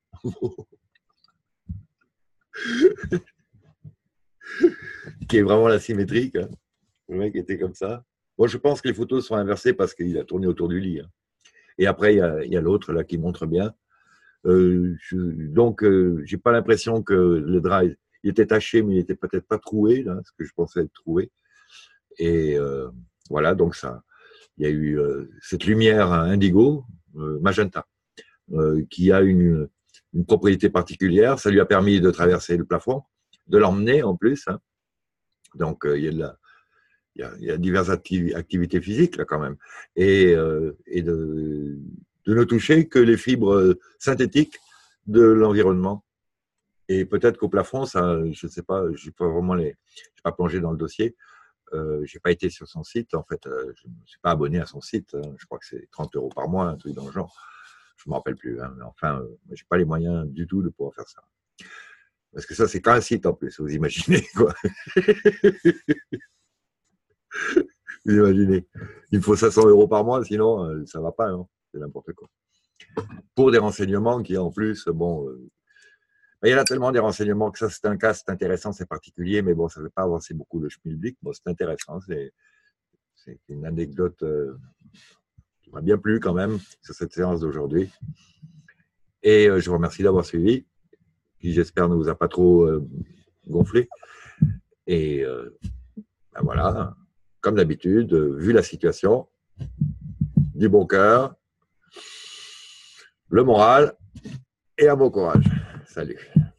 Qui est vraiment la symétrique. Hein. Le mec était comme ça. Bon, je pense que les photos sont inversées parce qu'il a tourné autour du lit. Hein. Et après, il y a l'autre là qui montre bien. Donc, j'ai pas l'impression que le drap il était taché, mais il était peut-être pas troué, là, ce que je pensais être troué. Et voilà, donc ça, il y a eu cette lumière indigo, magenta, qui a une propriété particulière. Ça lui a permis de traverser le plafond, de l'emmener en plus. Hein. Donc, il y a diverses activités physiques là quand même, et de ne toucher que les fibres synthétiques de l'environnement. Et peut-être qu'au plafond, ça, je ne sais pas, je n'ai pas vraiment pas plongé dans le dossier. Je n'ai pas été sur son site. En fait, je ne me suis pas abonné à son site. Hein. Je crois que c'est 30 € par mois, un truc dans le genre. Je ne me rappelle plus. Hein. Mais enfin, je n'ai pas les moyens du tout de pouvoir faire ça. Parce que ça, c'est qu'un site en plus, vous imaginez, quoi. Vous imaginez. Il faut 500 € par mois, sinon, ça ne va pas. Hein. C'est n'importe quoi. Pour des renseignements qui, en plus, bon... il y en a tellement des renseignements que ça, c'est un cas, c'est intéressant, c'est particulier, mais bon, ça ne veut pas avancer beaucoup le schmilblick. Bon, c'est intéressant, c'est une anecdote qui m'a bien plu quand même sur cette séance d'aujourd'hui. Et je vous remercie d'avoir suivi, qui j'espère ne vous a pas trop gonflé. Et ben voilà, comme d'habitude, vu la situation, du bon cœur, le moral et un bon courage. Salut.